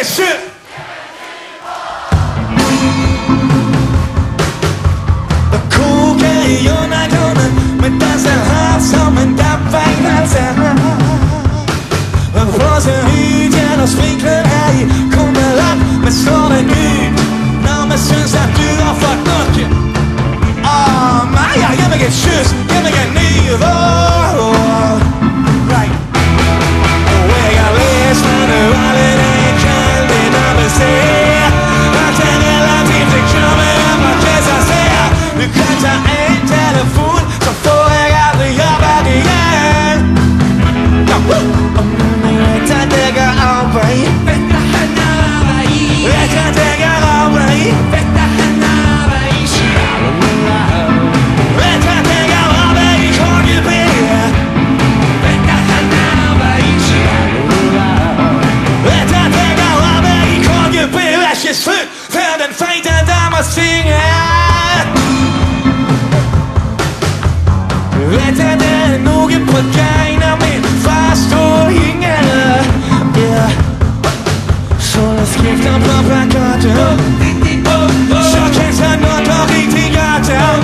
shit. 고개 연하고는 메타서 합성은 답방하자 벌써 이제는 스윙크해 공부한 내 손에 너의 순삭 들어 fuck looking Oh my God, give me get shoes, give me get knee Right We got this man who holiday can't be number six I'm telling la team to come in my kids I say You can't ain't telephone so for I got the up at the end Let that take her away Let that take her away Let that take her away Call you baby Let that take her away Call you baby She's food Found and faint and I'm a singer Better than no get put kind of me fast going yeah. So let's give them up and got down. So can't I not talking to got down.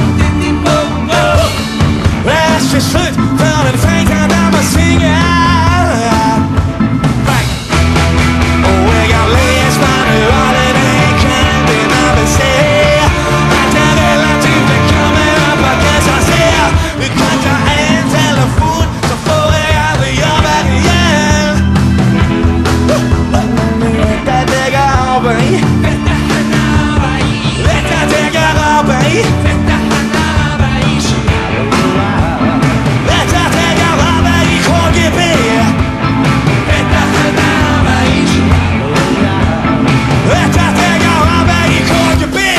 Let's just foot down and faint and I'm a singer. Right. Oh, we got last man who holiday can't be never say. I tell you like to be coming up I guess I say. We got to end telephone so for I got the up at the end Let that take her away Let that take her away Let that take her away Call you baby Let that take her away Let that take her away Call you baby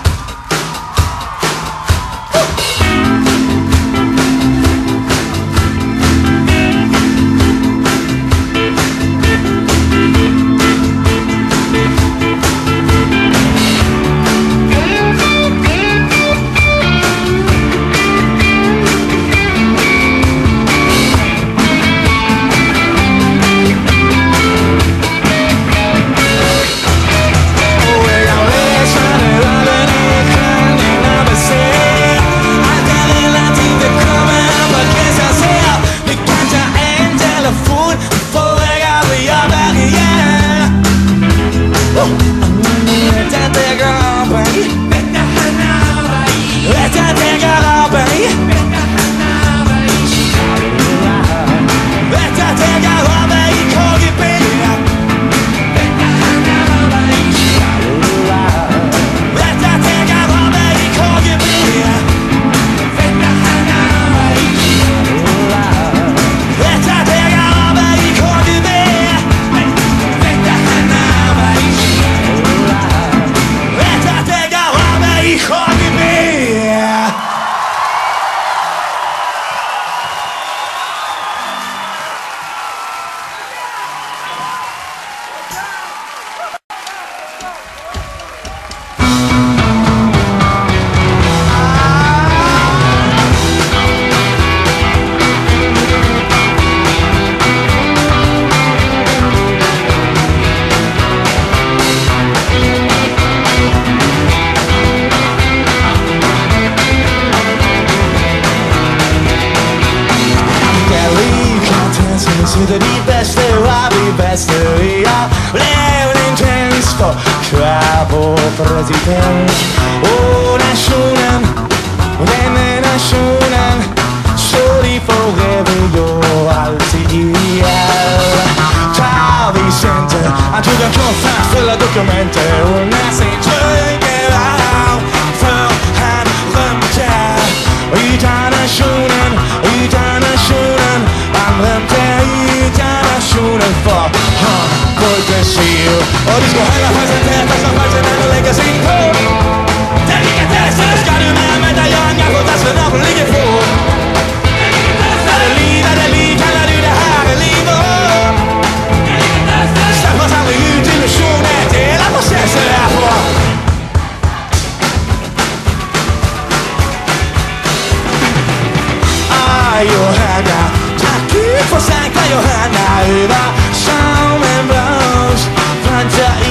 To the best, I'll be best. Living intense for travel president. Oh, nationen, den nationen. Sorry forever, you're alltid ihjäl. Tar vi center, han tog en koffert full av dokumenter. Och när sig trycker av, för han römte. Utan nationen, han römte internationen för han borde se. Och du ska hela chansen täta som chansen ändå lägger sin på. Delikatesser ska du med medaljongen på tasken och ligger på. Är det liv, kallar du det här är liv och släpp oss aldrig ut illusionen, hela processen är på. Johanna, tack Gud för säkra Johanna. Över som en blås, fanta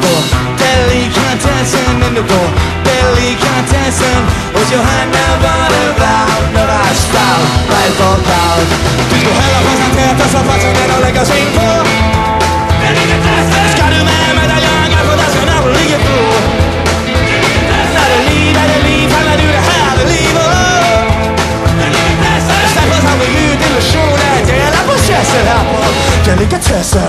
door. Delikatessen in the door. Delikatessen. Och Johanna var det varmt när det är starkt. Väl förklarat. Du ska hellre presentera så platsen än att lägga sig in på. Delikatessen. Ska du med medaljongen för där ska när du ligger på. När det liv, handlar du det här är livet. Delikatessen. Släpper samma ut illusioner. Dela processen här på delikatessen.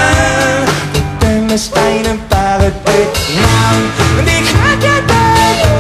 Steinen bare det navn. Men det kan jeg da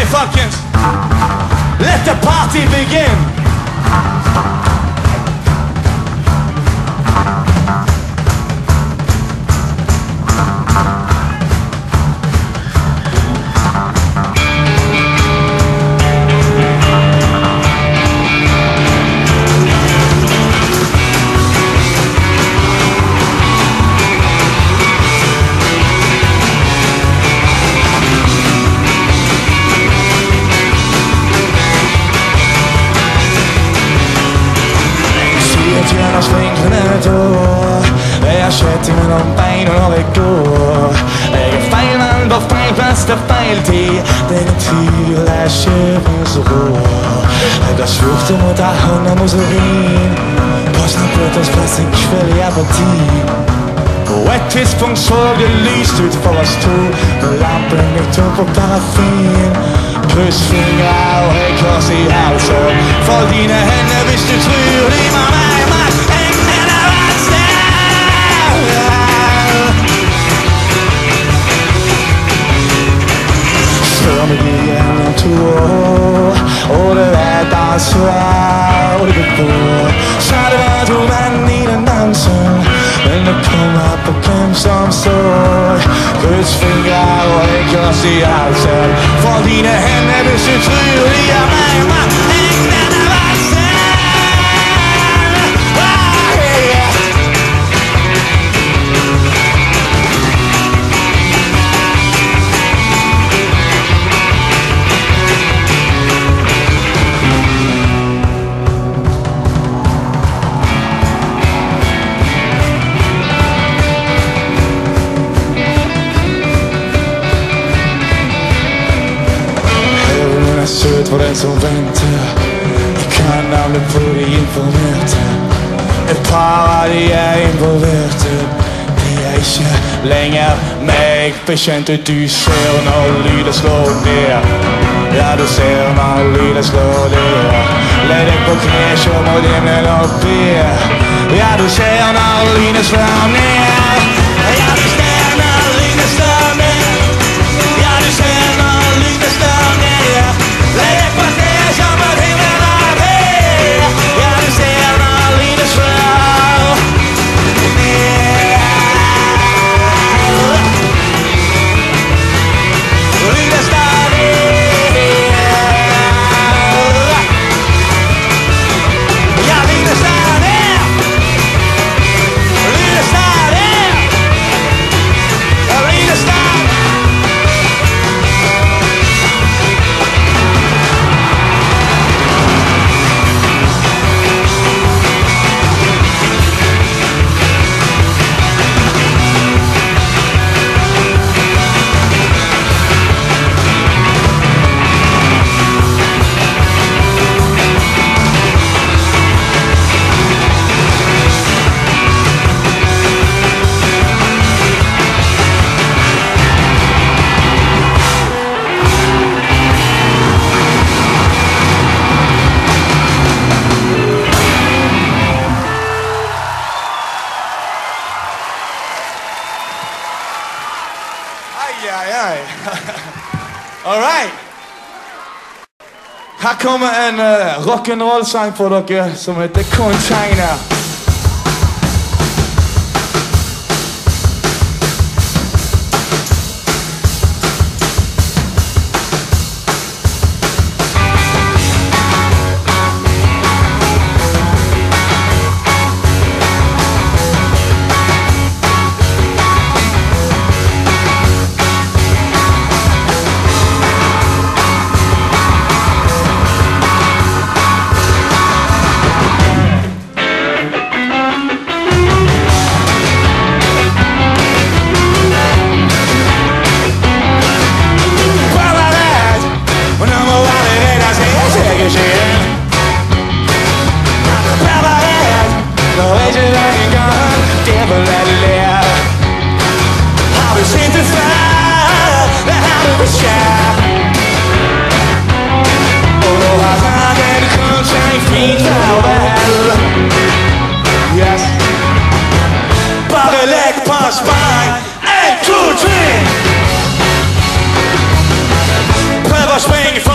folkens! Let the party begin! Jeg skjøtter mellom bein når jeg går. Jeg er feil mann på feil plass til feil tid. Det er ingen tvil, jeg kjøper så rå. Jeg har svurt om å ta hånd om Mussolin. Posten på oss plass en kveld i apati. På et tidspunkt så det lyst ut for oss to. Når lampen gikk tom på parafin. Kryssfingre og høykors i halsen. For dine hender hvis du tror de var meg. Spør meg igjen om 2 år, og det vet jeg svar, og det går på. Så det var 2 menn i den dansen, men det kom her på hvem som står. Kryssfingre og høykors i halsen, for dine hender hvis du tror de er meg. Søt for den som venter. Jeg kan navnet på de informerte. Et par av de er involverte. De er ikke lenger meg bekjent. Du ser når lydet slår ned. Ja, du ser når lydet slår ned. Legg deg på kne, se mot himmelen og be. Ja, du ser når lydet slår ned. Ja, du ser når lydet slår ned. Ja, du ser når lydet slår ned. Legg deg på kne, se mot himmelen og be. Ja, du ser når lydet slår ned. Lydet slår ned. Ja, lydet slår ned. Lydet slår ned. Ja, lydet slår ned. All right. Her kommer en rock'n'roll-sang for dere som heter Constains. Prøv å springe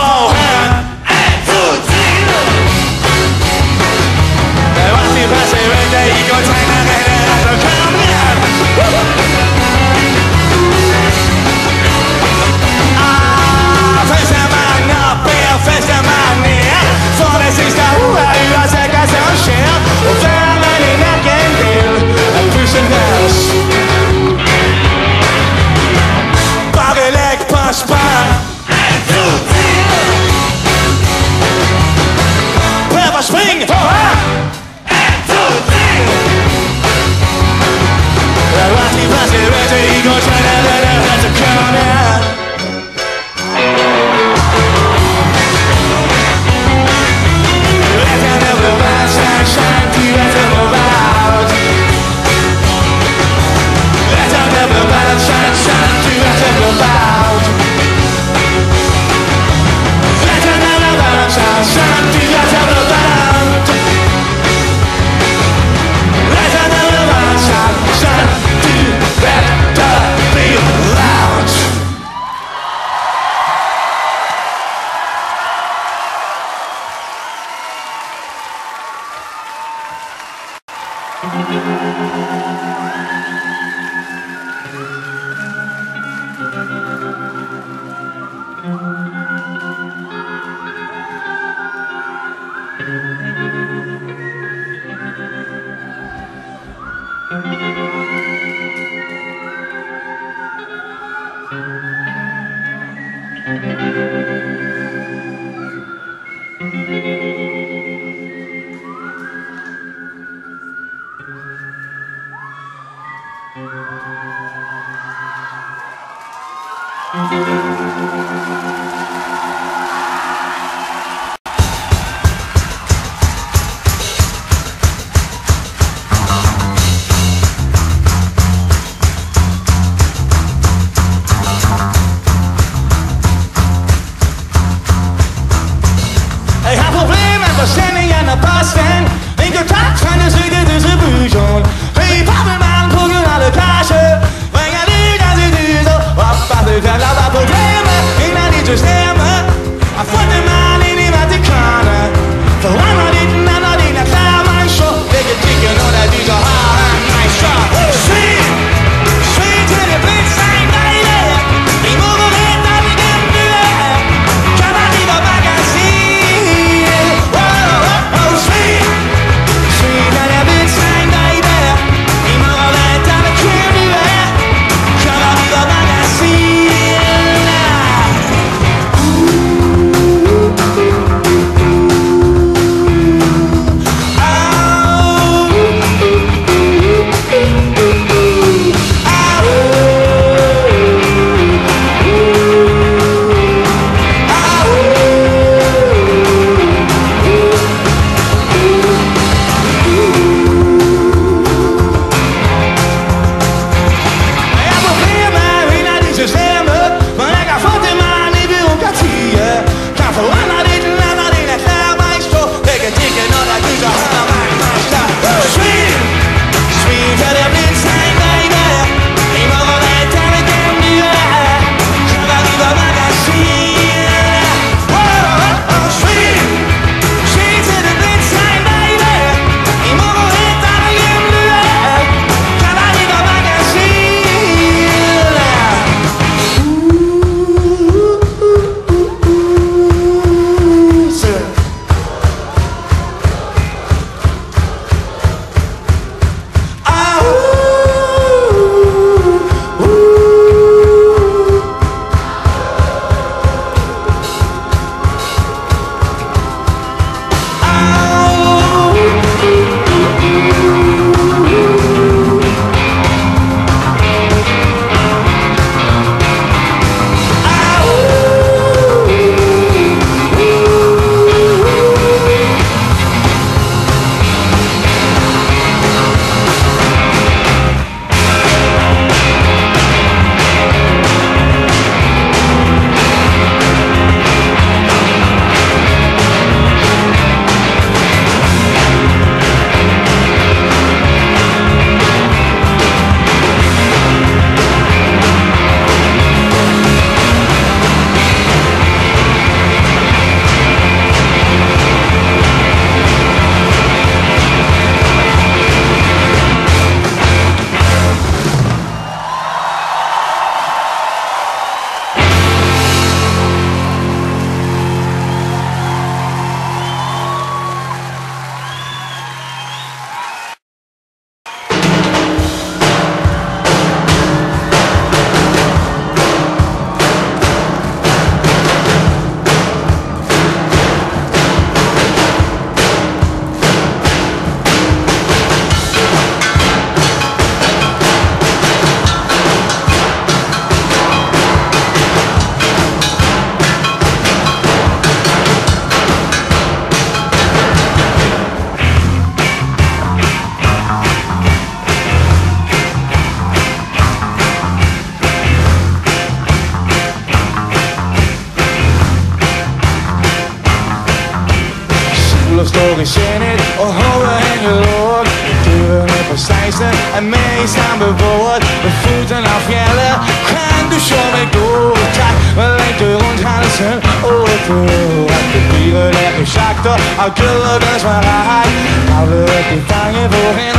står i skinnet og hovedhænget lort. Dyrene på 16 er med i samme båd. Med foden af fjellet kan du sjå med god tak. Med længde rundt halsen og et blod. At det biret er i sjagter og gløder den smager. Afledet i fange, hvorhen eller det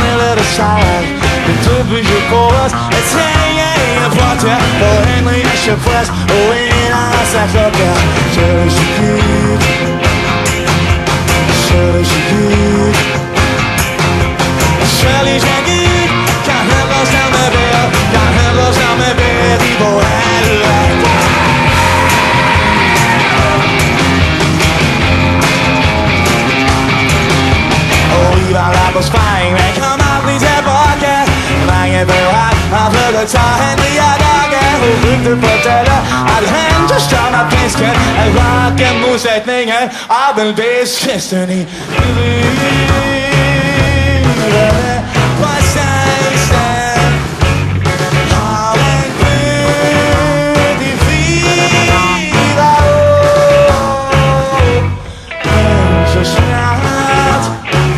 salade. Depuis je course, et tiens, porteur, pour Henry, je presse, oui, dans sa cloquette. Je l'exécute, je l'exécute, je l'exécute. Quand elle rose dans mes verres, quand elle rose dans mes verres, il faut aller. Was fine, they come out, please have pocket. Bang it very hot, I play the guitar and the dog. Who ripped the potato out of hand, just draw my biscuit. And rock and music thing, and I've been this destiny. What's that? How and good you feel, oh, just not.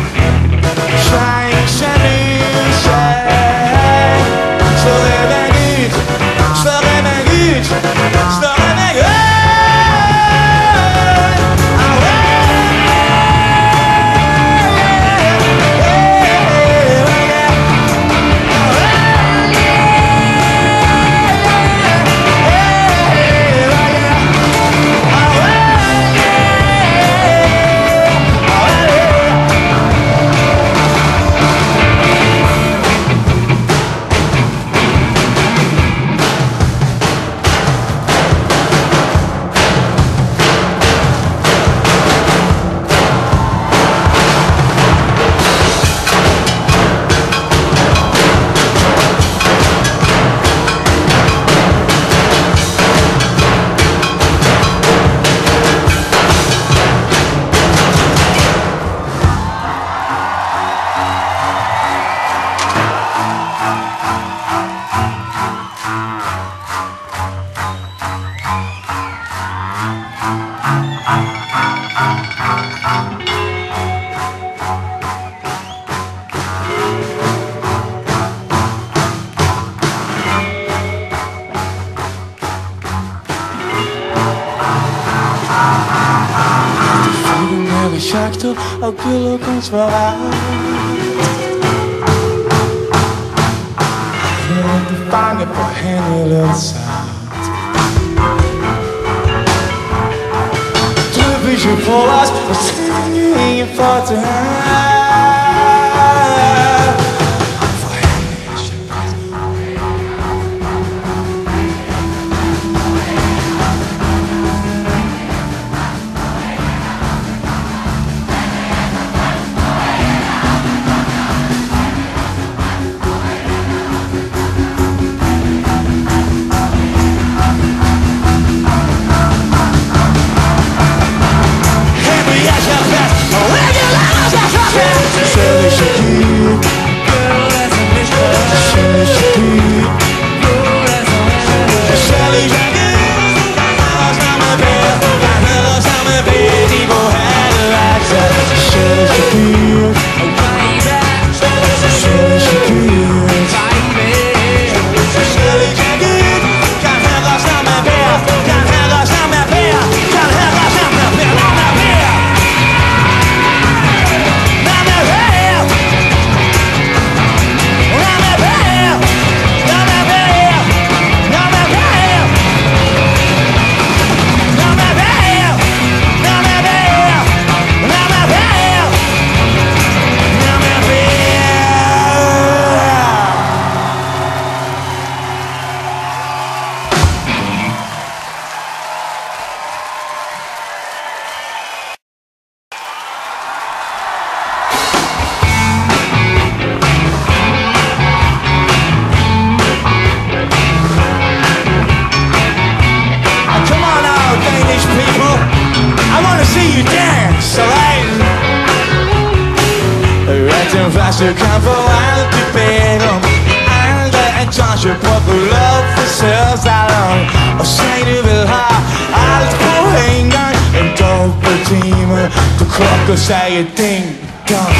Ook jullie ons wel uit. De vangen voor hen heel zaad. Terug is je voor was, wat zit je in je vatten? Je kan voor altijd beren. Alle etage på lov for særsalon. Og se du vil have alt på en gang. En dobbelttime, du klokker siger ding dong.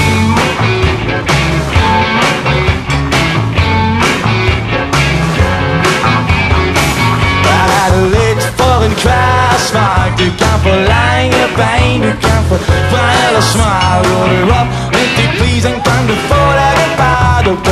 For en kværsvagt. Du kan få lange ben, du kan få bred eller smal. Rulle op, men det please, en gang du får dig det bare. Du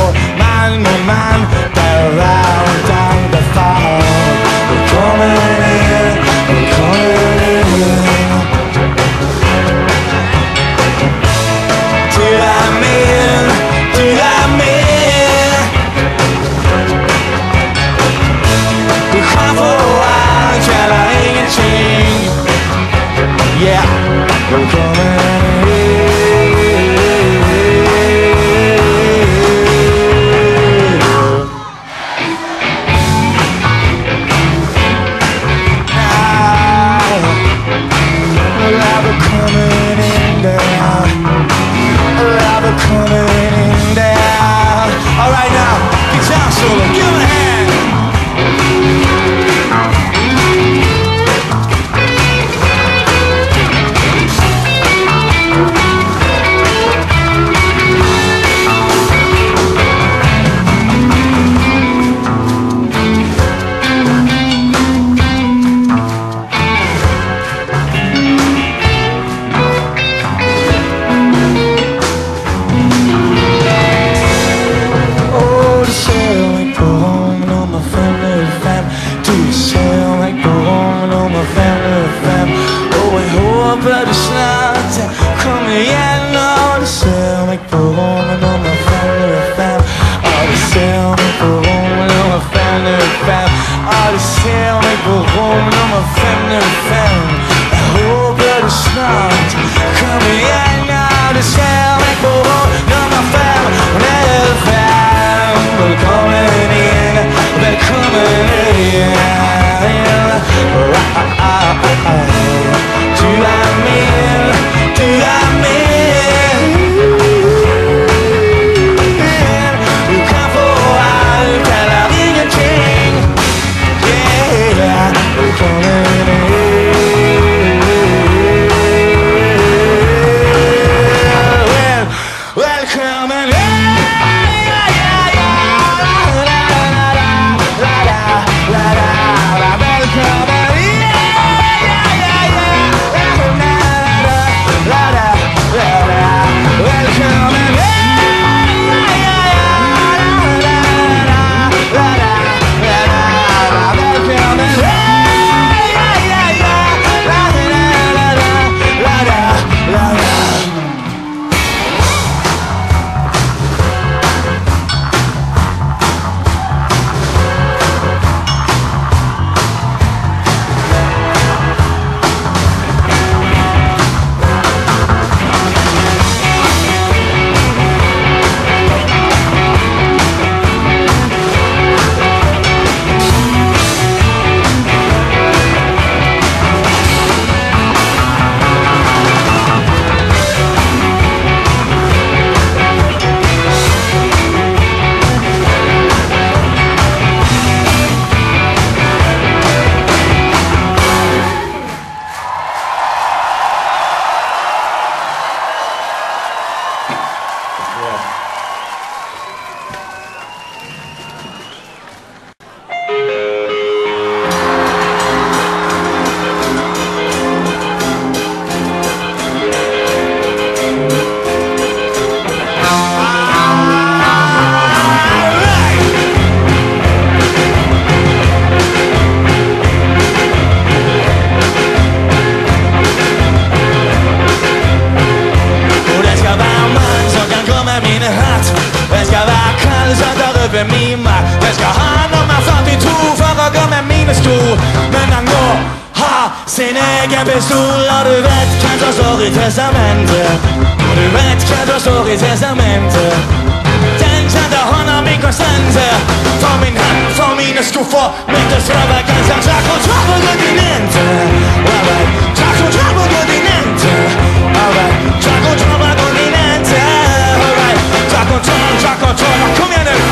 over min mark. Den ska han om en 42 för att gå med mina skor. Men han går har sin egen pistol. Och du vet kanske jag står i testamentet. Och du vet kanske jag står i testamentet. Den kände honom i constains. För min hand, för mina skor, för mitt extravaganza. Track och track på kontinenten. Alright, track och track på kontinenten. Alright, track och track på kontinenten. Alright, track och track, kom igen nu.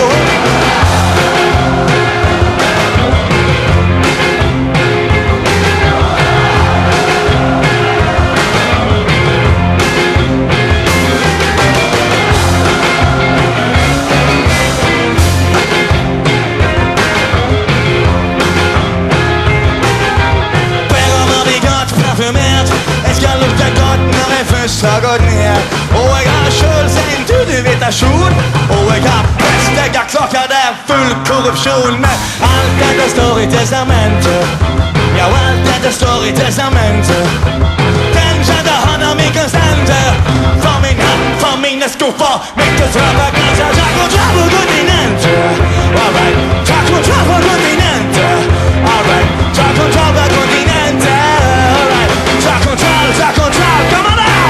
Har gått ner. Og jeg har selv sin dudevitasjon. Og jeg har prest, jeg har klokker, det er full korrupsjon. Men alt dette står i testamentet. Ja, alt dette står i testamentet. Den kjente han om i konstanter. For min hand, for mine skuffer. Mitt extravaganza. Takk og trapp på kontinentet. Alright, takk og trapp på kontinentet. Alright, takk og trapp på kontinentet. Alright, takk og trapp, kom an now!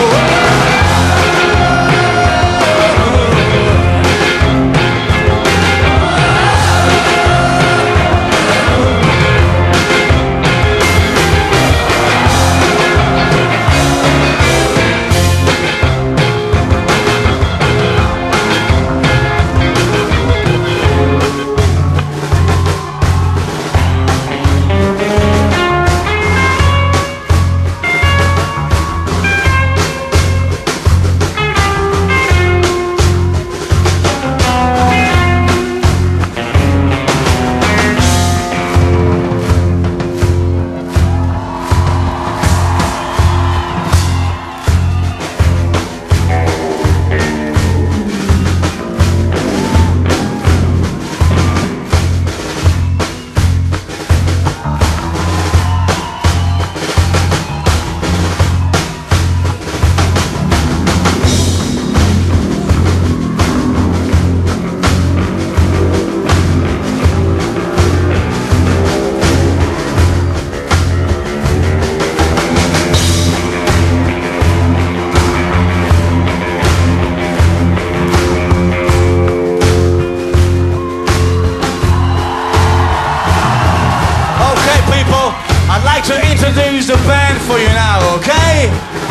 To introduce the band for you now, okay?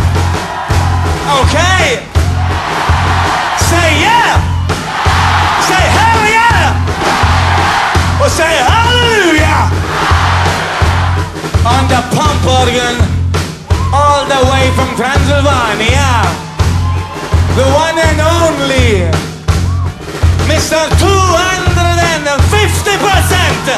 Okay? Say yeah! Say hell yeah! Or say hallelujah! On the pump organ, all the way from Transylvania, the one and only Mr. 250%!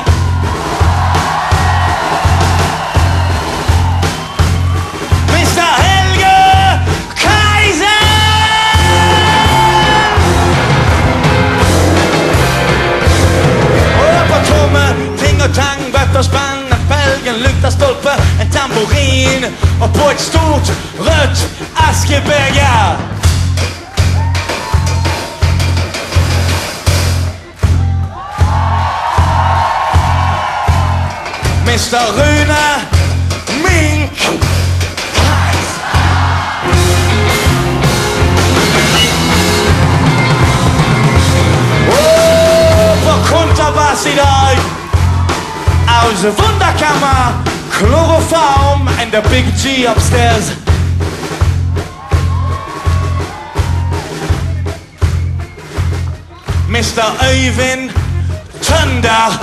Tang, bött och spann, felgen, luktar stolpe, en tamburin och på ett stort rött askebäggar. Mr. Rune Mink. På kontrabass idag. Aus Wunderkammer, Chloroform and the big G upstairs. Mr. Øyvind Thunder.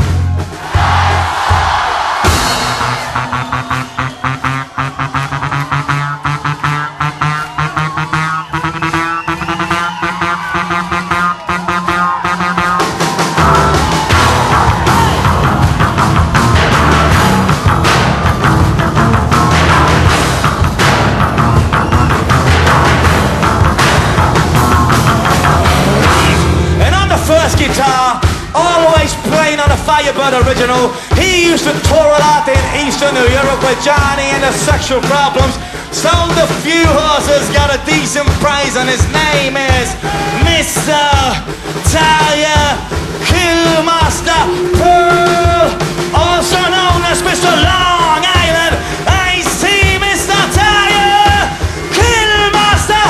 Guitar, always playing on a Firebird original. He used to tour a lot in Eastern Europe with Johnny and the sexual problems. Sold a few horses, got a decent price, and his name is Mr. Terrier, Killmaster Pearl, also known as Mr. Long Island Ice Tea, Mr. Terrier, Killmaster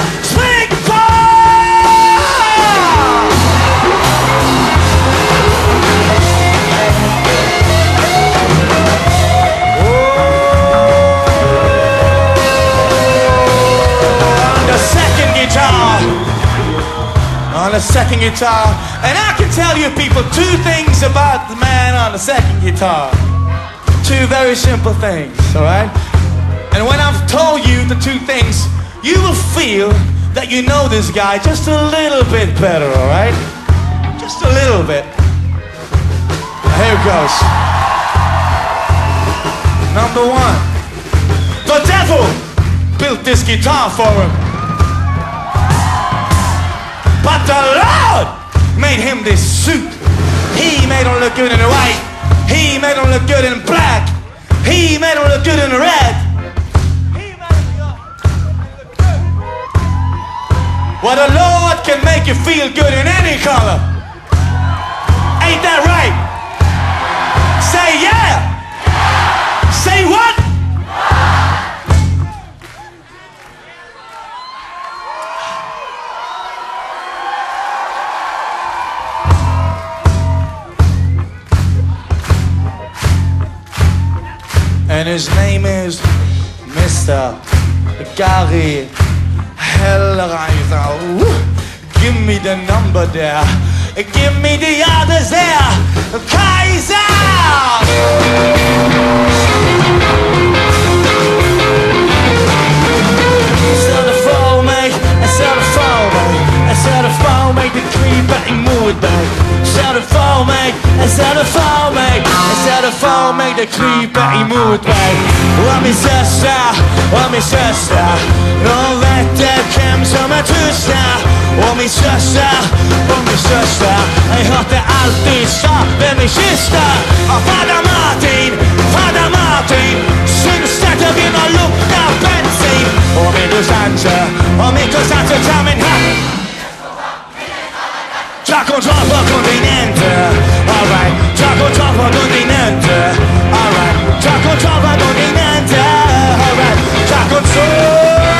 Springfall. On the second guitar, and I can tell you people two things about the man on the second guitar. Two very simple things, alright? And when I've told you the two things, you will feel that you know this guy just a little bit better, alright? Just a little bit. Here it goes. Number one, the devil built this guitar for him. But the Lord made him this suit. He made him look good in the white. He made him look good in black. He made him look good in the red. He made him look good. Well, the Lord can make you feel good in any color. Ain't that right? Say yeah. Say what? And his name is Mr. Gary Hellraiser. Give me the number there. Give me the others there. Kaizers! Make the creep in mood bag. Set a phone, make the creep in mood bag. Min syster, de vet hvem som tussar. Min syster, jag hörde alltid sa vem min kyster. Fader Martin, syns att jag vinner lukta bensin. Min konstanter tar min hatt. Ta kontroll på kontinenter, alright. Ta kontroll på kontinenter, alright. Ta kontroll på kontinenter, alright. Ta kontroll.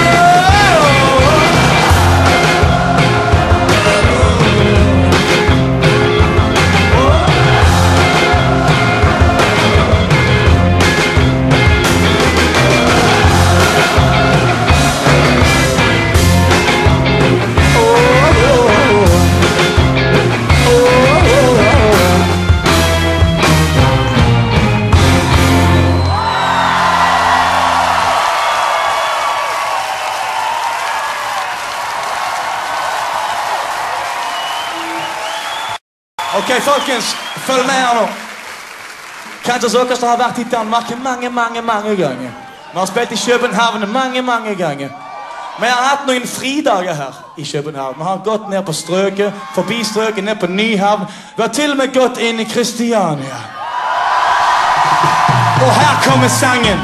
Okej, folkens, følg med her nå. Kaizers Orchestra har vært hit mange ganger. Vi har spilt i København mange ganger. Vi har hatt noen fridager her i København. Vi har gått ned på strøket, forbi strøket, ned på Nyhavn. Vi har til og med gått inn i Kristiania. Og her kommer sangen.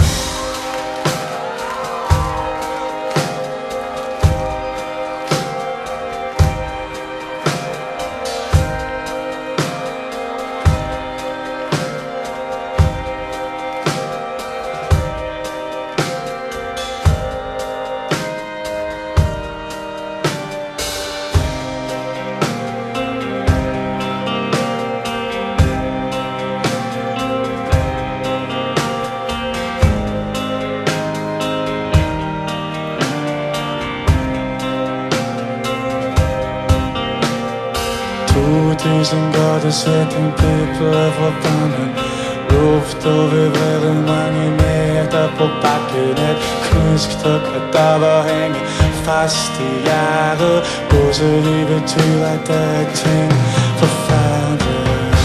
Tusen grader setting, people forbandet. Luft over bredden, mange meter på bakken. Et knusktryk, at der var hænge fast i hjertet. Gåselivet betyder, at der er ting forfærdeligt.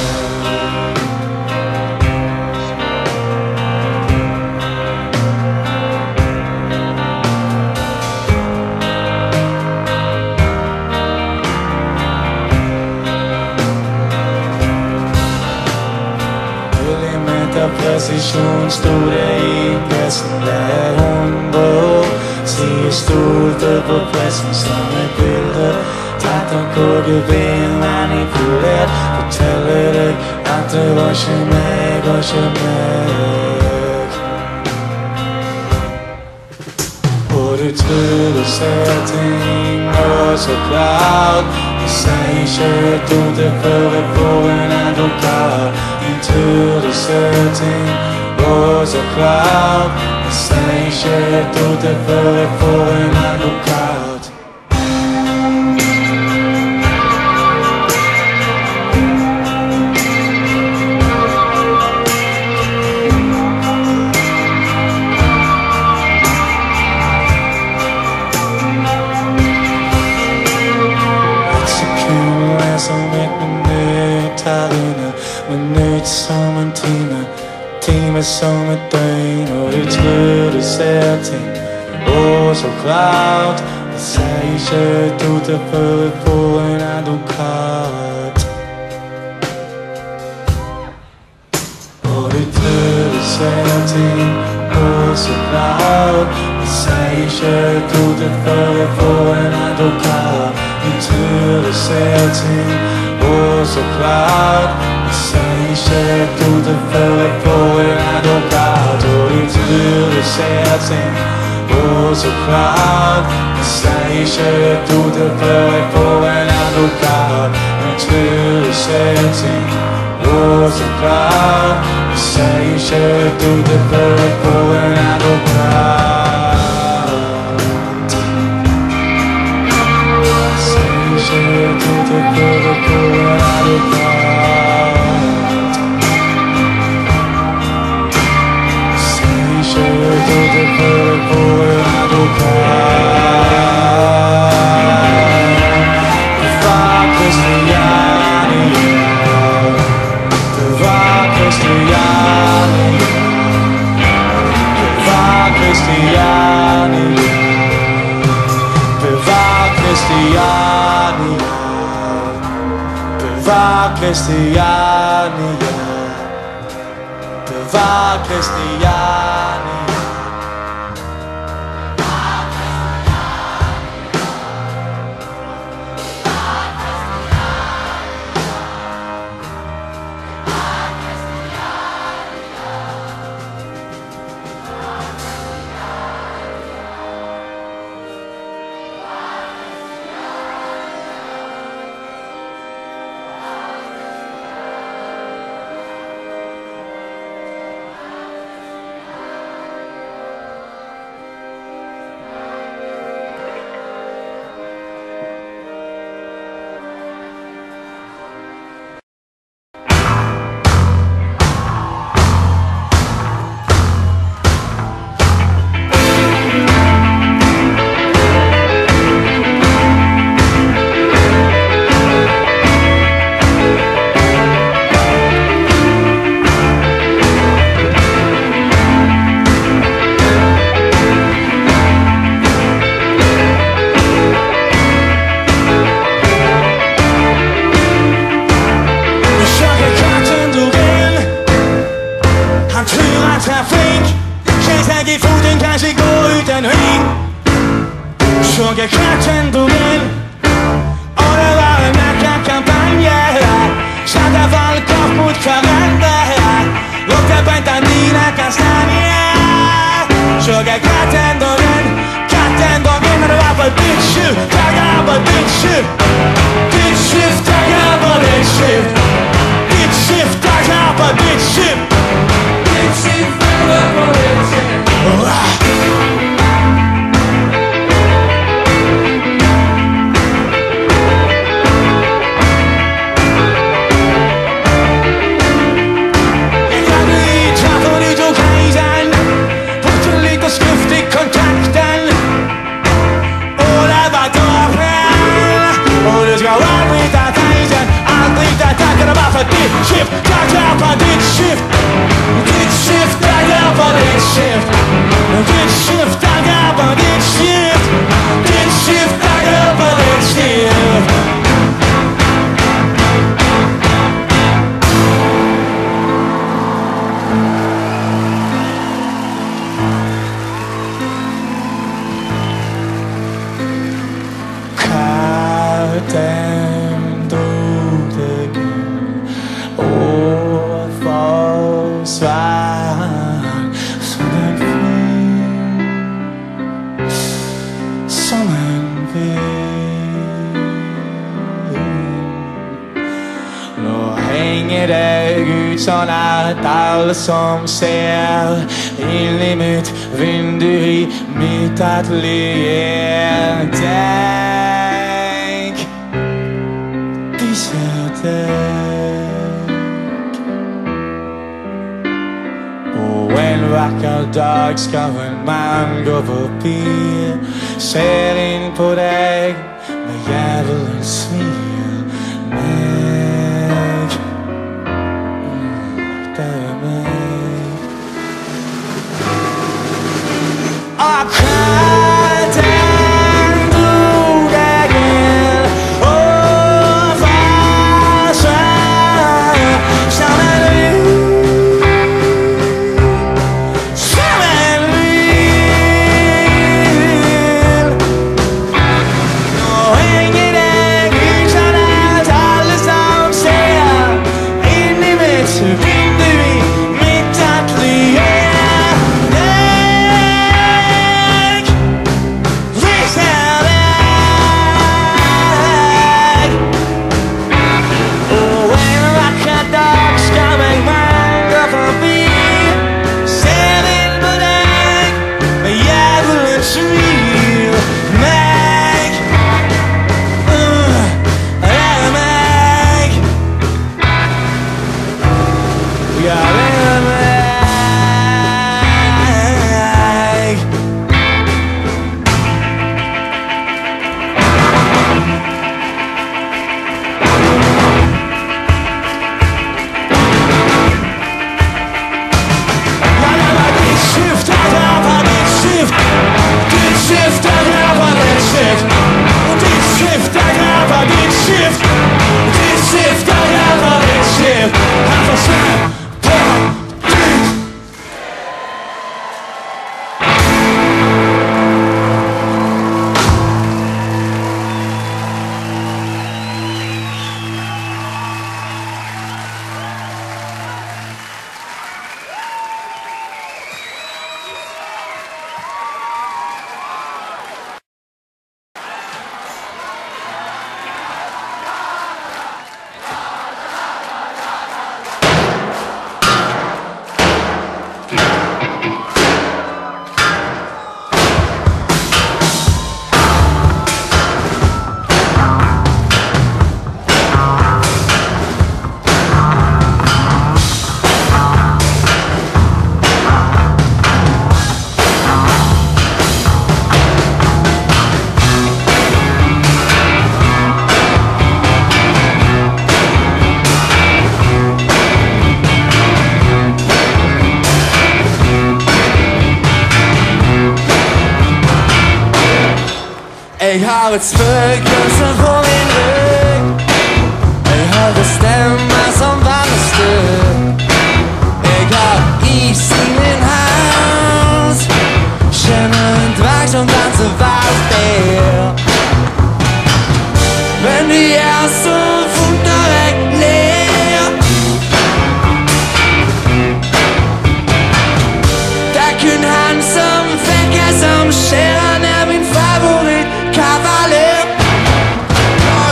Præcision stod der i næsten af 100 år. Sige stolte på pladsen som et billede. Tak og kukkeben er forteller deg at det var ikke meg og ikke meg. Og du tror du ser ting og så klart. Jeg sier ikke et ord til før jeg får en advokat. Du tror du ser ting og så klart. Jeg sier ikke et ord til før jeg får en advokat. Som et minut her inne, minut som en time, time som et døgn. Og du tror du ser ting, og så klart. Jeg sier ikke et ord til før jeg får en advokat. Og du tror du ser ting, og så klart. Jeg sier ikke et ord til før jeg får en advokat. Du tror du ser ting, og så klart. Jeg sier ikke et ord til før jeg får en advokat. Og du tror du ser ting, og så klart. Jeg sier ikke et ord til før jeg får en advokat. Du tror du ser ting, og så klart. Jeg sier ikke et ord til før jeg får en advokat. Christiania, bevar Christiania. hænge deg ut sånn at alle som ser inn i mitt vindu i mitt atelier. Tenk, de ser deg. Og en vakker dag skal en mann gå forbi, ser inn på deg med djevelens smil. Meg, det er meg. Akkurat den dro deg inn og forsvant som en lyd, som en lyd. Nå henger deg ut sånn at alle som ser inn i mitt vindu i mitt atelier. Jeg har et spøkelse på min rygg. Jeg hører stemmer som vannestøv. Jeg har is i min hals. Kjenner en dverg som danser valsspel. Men de er så fort når jeg ler. Det er kun han som fekker som skjer. Han er min favoritt kavaler. Og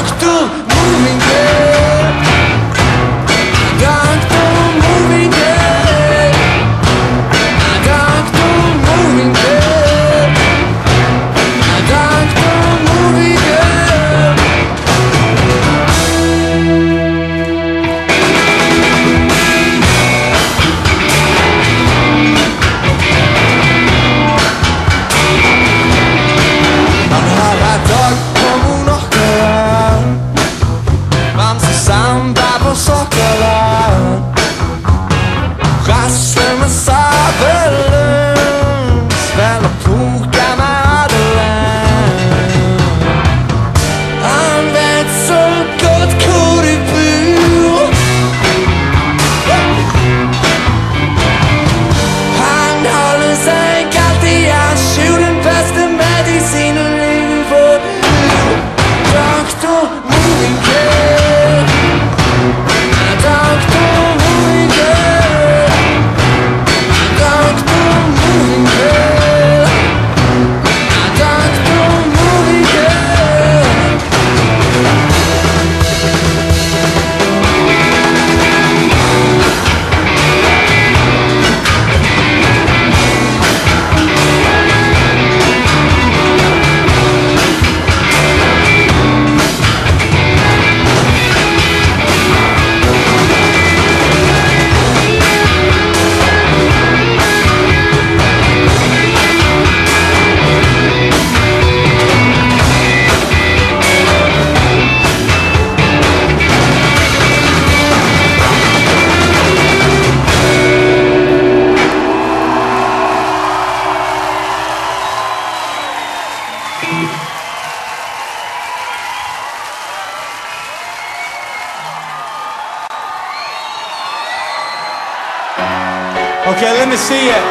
Okay, let me see it.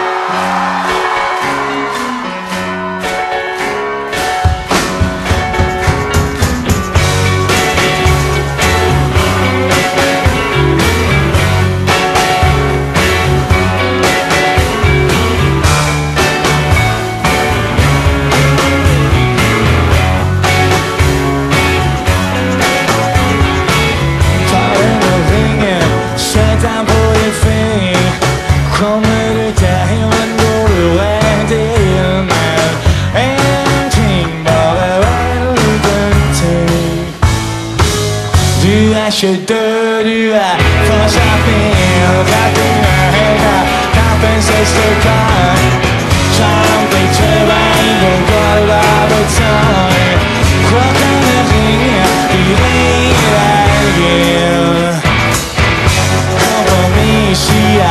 Kommer ut himlen går du en del med ingenting, bara väldigt tid. Du är så död, du är fortsatt ner. Dina höga knappen sägs du klar. Samtidigt svävar in på golvet och tar. Klockan ringer, du ringer igen. Kompromissia,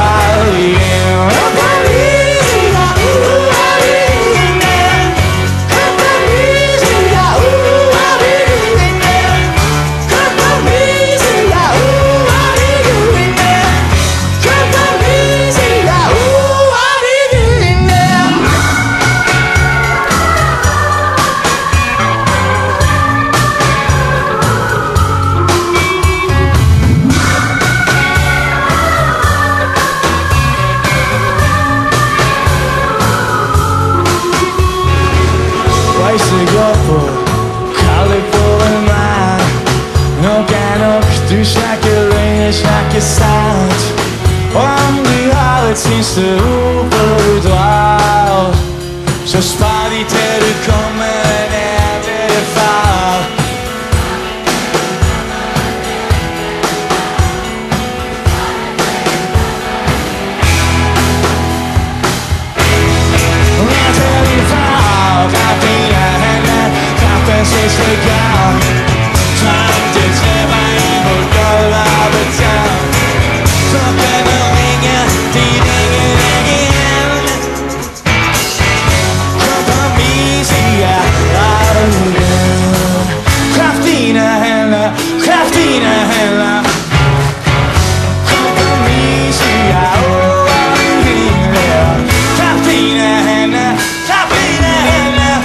du snakker sant. Om du har et siste ord før du drar, så spar de til du kommer ned til far. Ned til din far, klapp dine hender, klapp en siste gang. Samtidig slæber ind på gulvet og betal. Klokken ringer, de ringer igen. Kompromissia, kraft dine hænder, kraft dine hænder. Kompromissia, kraft dine hænder, kraft dine hænder.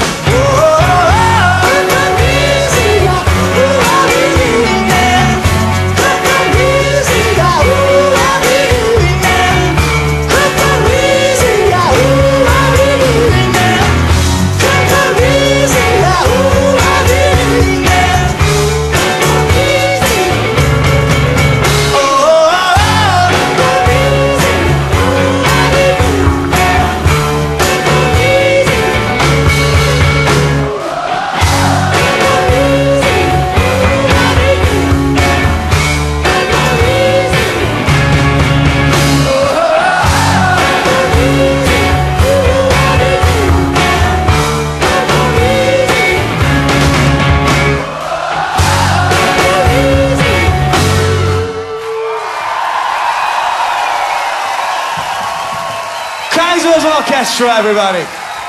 Kaizers Orchestra, everybody.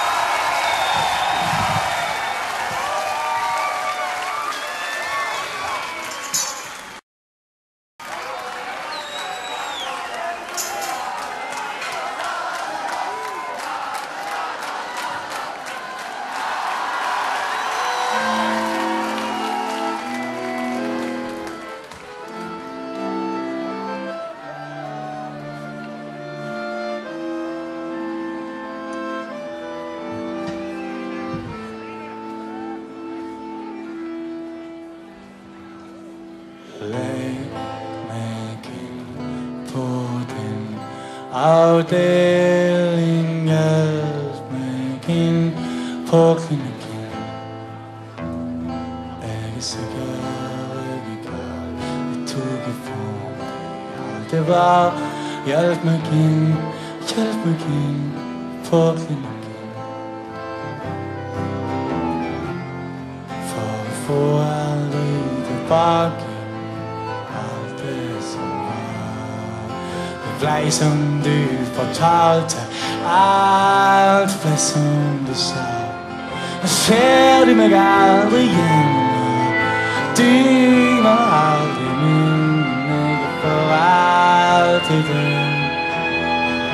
Lägg mäkin på din avdelning. Hjälp mäkin på kliniken. Jag är säker, vi tog ifrån dig allt det var. Hjälp mäkin på kliniken. För vi får aldrig tillbaka blei som du fortalte, alt ble som du sa. Nå ser du meg aldri igjen, du må aldri minne meg for alltid.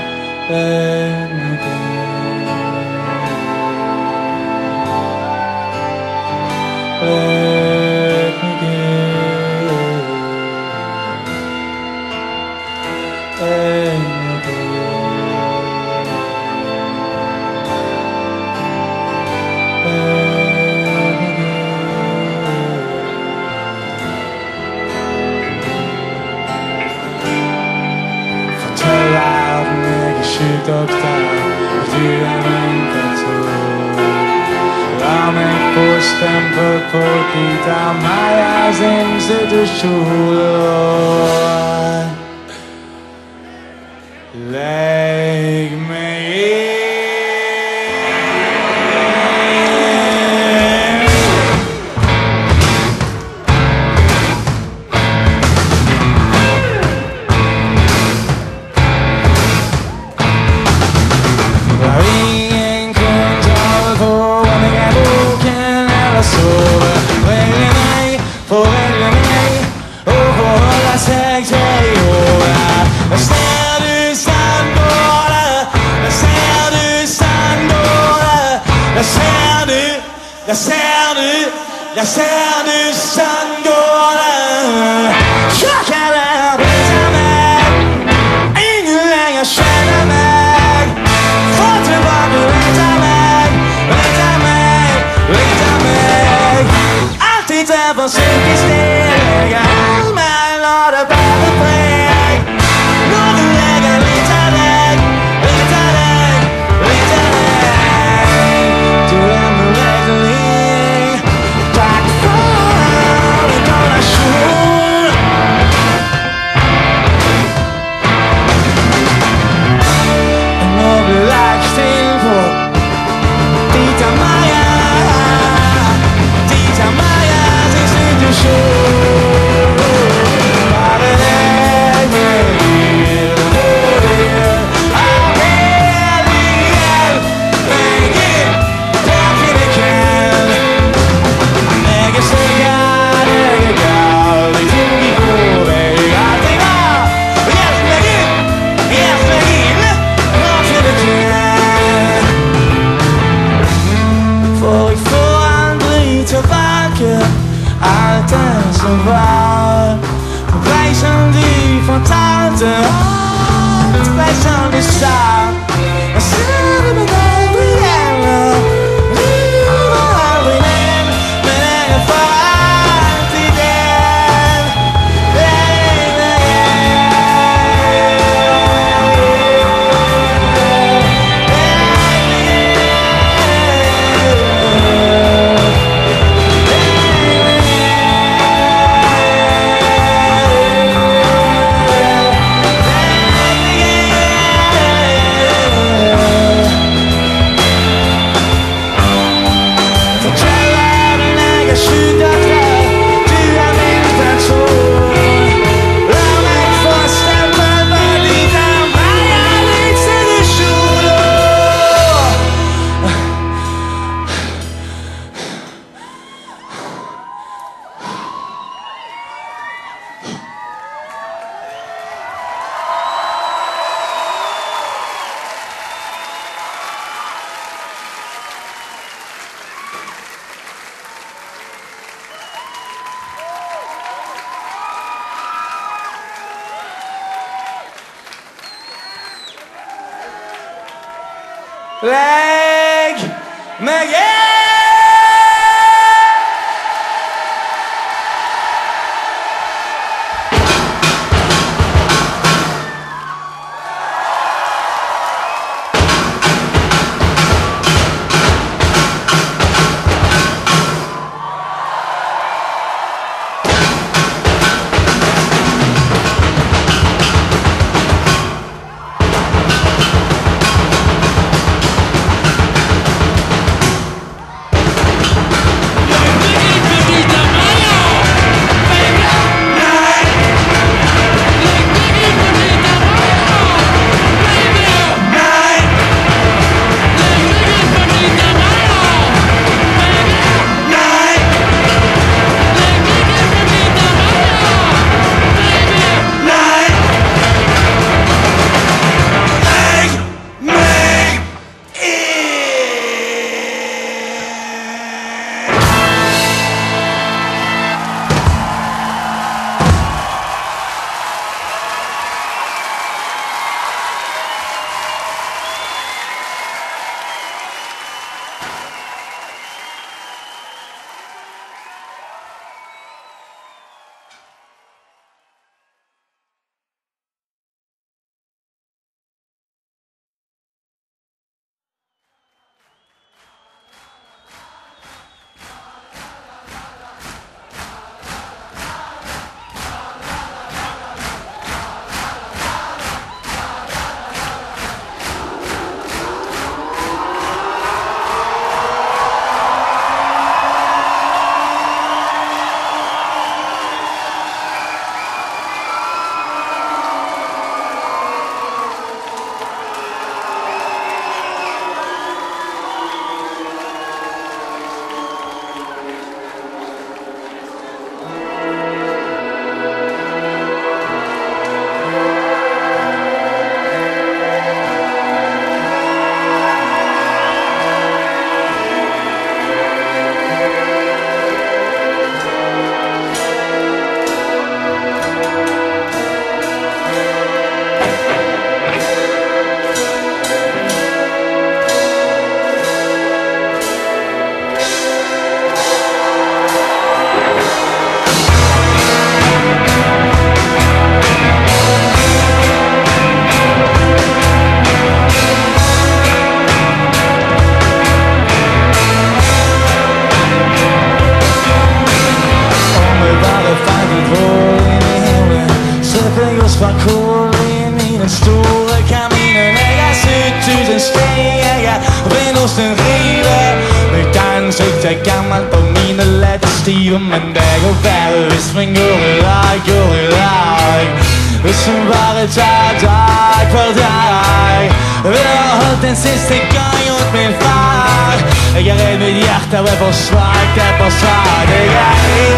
jeg gammelt og mine lette stive, men det går værre hvis man går i lag. Hvis man bare tager dag for dag. Vil jeg ha holdt den siste gang mot min far. Jeg er redd mitt hjerte er for svagt, det er for svagt. Jeg er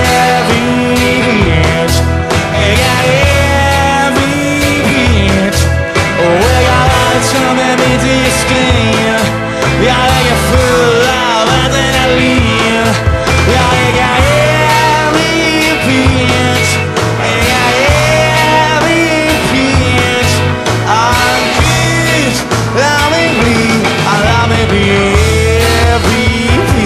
evig. Jeg er evig. Og jeg har alt som er mitt i skrin. Ja, jeg er full av adrenalin. Ja, jeg er evig. Jeg er evig. Gud, la meg bli evig.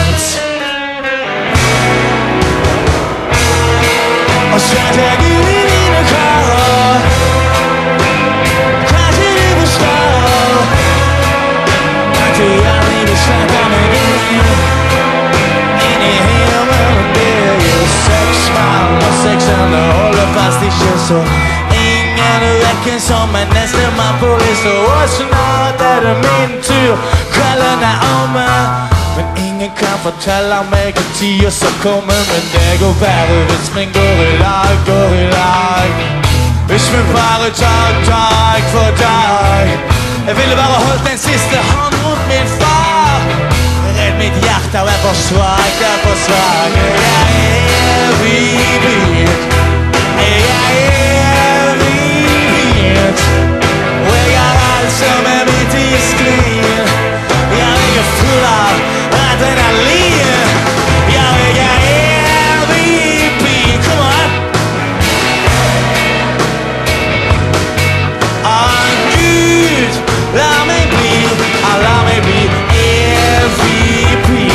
Og så tar jeg i mine karer. Kanskje de forstår at jeg aldri vil slippe meg inn i himmelen. Det er jo 6 mann og 600 holder fast ikke så. Ingen rekker som en neste mann på lista. Og snart er det min tur, kvelden er omme. Men ingen kan fortelle meg at tida skal komme. Men det går verre hvis man går i lag. Hvis vi bare tar dag for dag. Jeg ville bare holdt den siste hånd mot min far. Redd mitt hjerte er for svagt, det er for svagt. Jeg er evig. Jeg er evig. Og jeg har alt som er mitt i skrin. Jeg er full av adrenalin. Ja, jeg er evig. Kom on. Gud, la meg bli evig.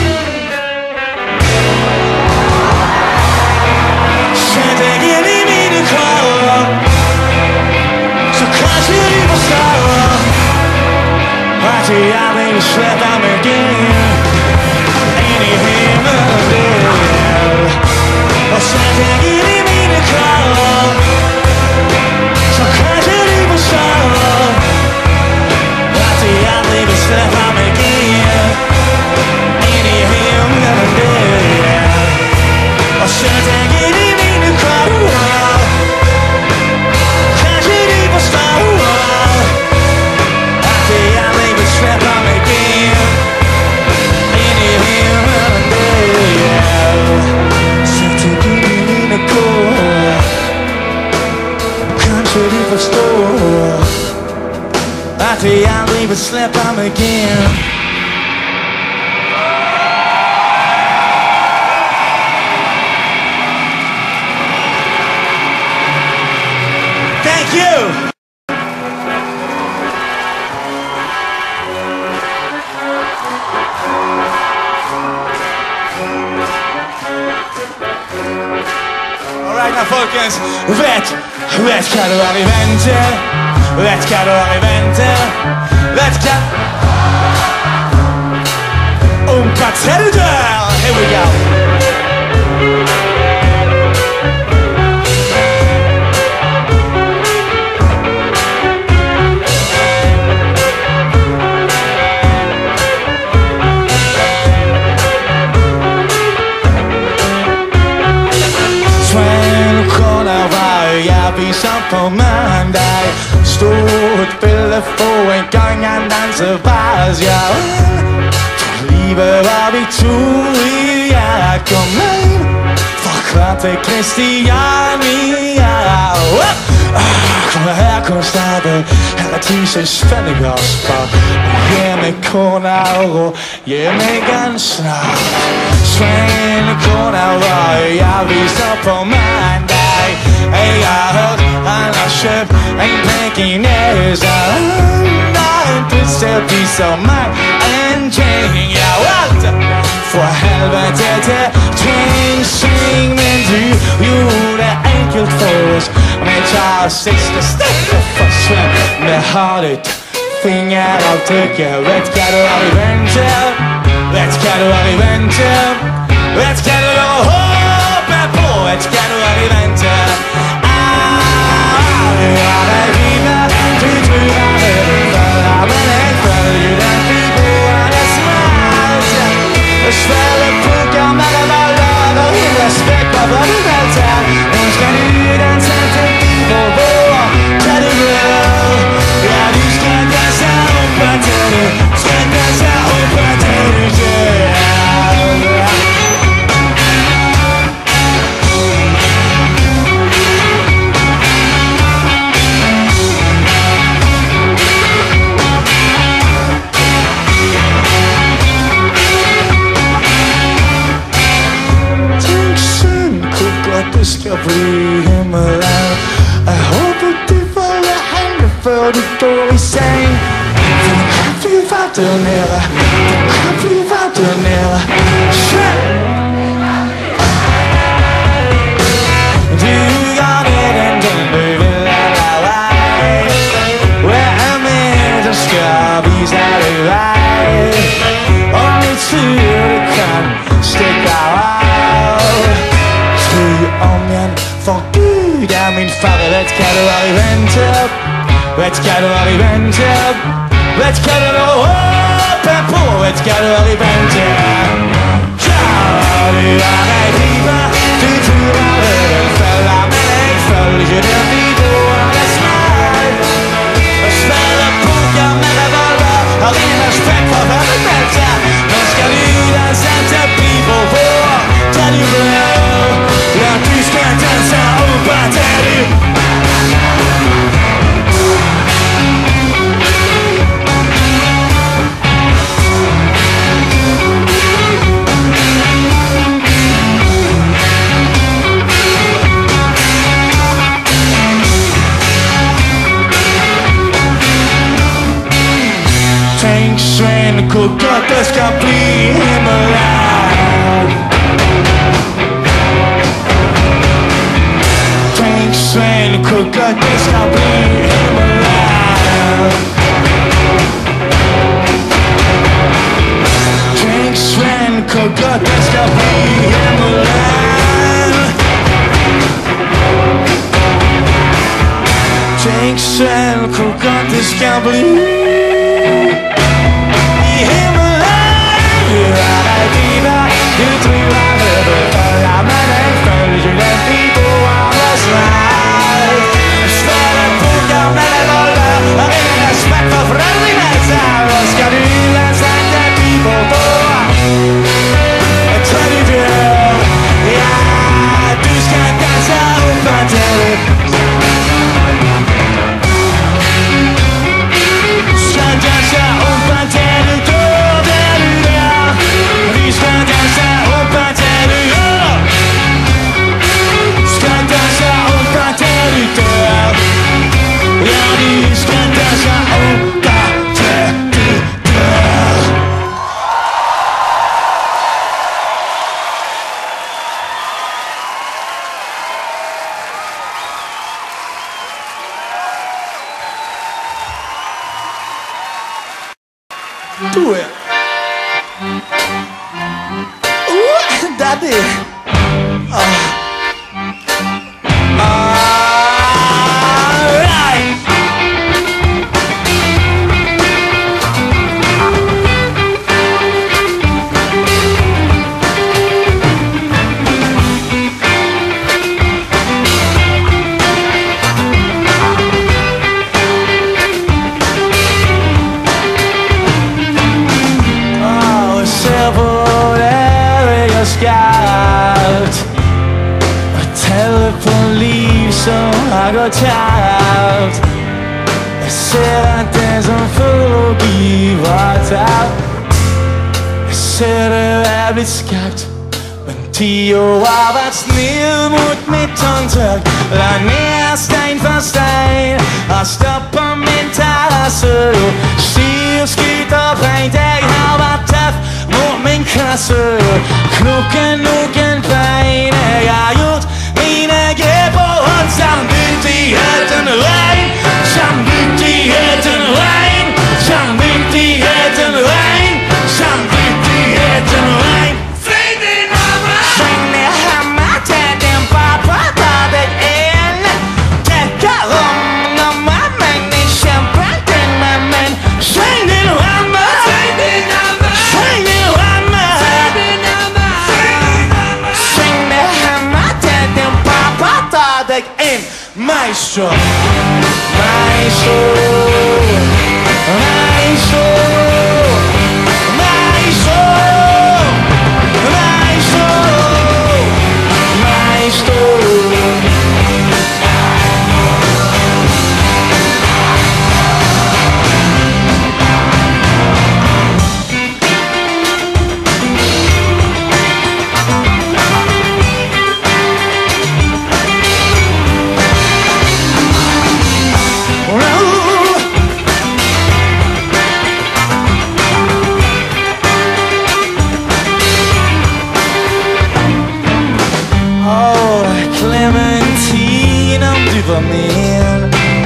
Sett deg inn i mine karer, så kanskje de forstår at jeg aldri vil slippe meg inn i himmelen. Og sett deg inn i mine karer, så kanskje de forstår at jeg aldri vil slippe meg inn i himmelen. Og sett deg inn i mine karer, kanskje de forstår at jeg aldri vil slippe meg inn i himmelen. Sett deg inn i mine karer, kanskje de forstår at jeg aldri vil slippe meg inn. Thank you! Alright, now folkens, vet hva du har i vente. Vet hva du har i vente. Vet hva om kvarter du dør. Here we go. Aviser på mandag. Stort bilde på en gang han danser bass, ja. For livet var vi to i Jakob Main. Fra til Kristiania. Kom her, konstabel. Her er 1000 spennende spar. Gi meg kroner og gi meg ansvar. Svenekroner var i aviser på mandag. Jeg har hørt han har kjøpt en pekinese. Han plutselig viser meg en ting. Ja, alt fra helvete til tvinsing. Men du gjorde det enkelt for oss. Vi tar siste steg og forsvinn. Vi har ditt fingeravtrykk. Vet hva du har i vente. Vet hva du har i vente. Vet hva du har å håpe på. Vet hva du har i vente. Du har det livet, du tror at det følger. Men jeg følger den figuren, det smerter. før du går i seng. For du kan flyve fra dernede, du kan flyve fra dernede. Du går ned den du vil lade vej. Hvad er med, der skal vise dig vej. Om det tyder, det kan stikke af. Tryg om jeg for Gud er min far. Hvad skal du have i vente? Hvad skal du have i vente? Hvad skal du håbe på? Hvad skal du have i vente? Du er en piber, du turer ved den falder, men ikke følger den videoerne smart. Og smadrer bunker med revolver og ren respekt for højmelter. Nu skal du da sætte piber på, tag de blød. Ja, du skal danse op og tage det. Tænk, Svend, kunne godt, der skal blive himmelag. Tænk, Svend, kunne godt, der skal blive himmelag. Tænk, Svend, kunne godt, der skal blive himmelag. Tænk, Svend, kunne godt, der skal blive do it. Ooh, daddy. Og tale på liv, som har gået tabt. Jeg ser den som fotologi var tabt. Jeg ser det er blivet skabt, men 10 år har været ned mod mit håndtryk. Lad ned sten for sten og stopper min terrasse. Stiger skidt og brænd, jeg har været tæt mod min kasse. Knokken, nukken, bein, jeg har gjort mine greb på hånd. Samvittigheden rein, samvittigheden rein, samvittigheden rein, samvittigheden rein. Sving din hammer, sving din hammer, tag den bare på dig ende. Dækker rummen om mig, men i champagne med mænd. Sving din hammer, sving din hammer, sving din hammer, sving din hammer, sving din hammer, tag den bare på dig ind. Maestro, maestro, maestro, maestro, maestro, maestro. var min.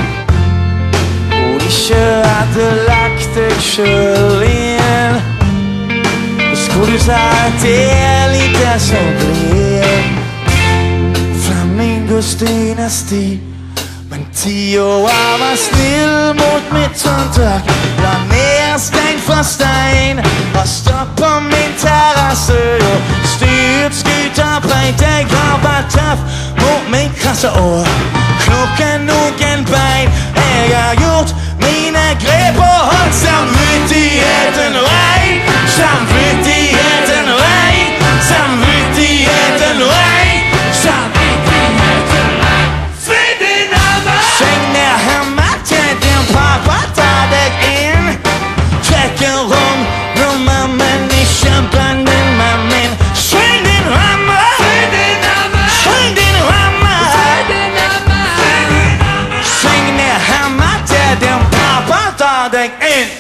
Och ikke hade lagt deg sjøl inn. Skulle du sagt det er litt det som blir Flamingos dynasti. Men 10 år var snill mot mitt håndtak. La ned stein for stein og stopp på min terrasse og styrt skuta breit. Jeg har vært tøff mot min krasse år. Knokken noen bein. Jeg har gjort mine grep og holdt samvittigheten rein. Samvittigheten rein. Samvittigheten rein. Samvittigheten rein. Finnen av meg. Sving ned hammer til din pappa tar deg inn. Trekker om når mammen ikke blander med min. Sving din hammer. Finnen av meg. Sving din hammer. Finnen av meg. Sving ned hammer til din pappa tar deg inn.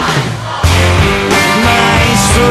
Maestro.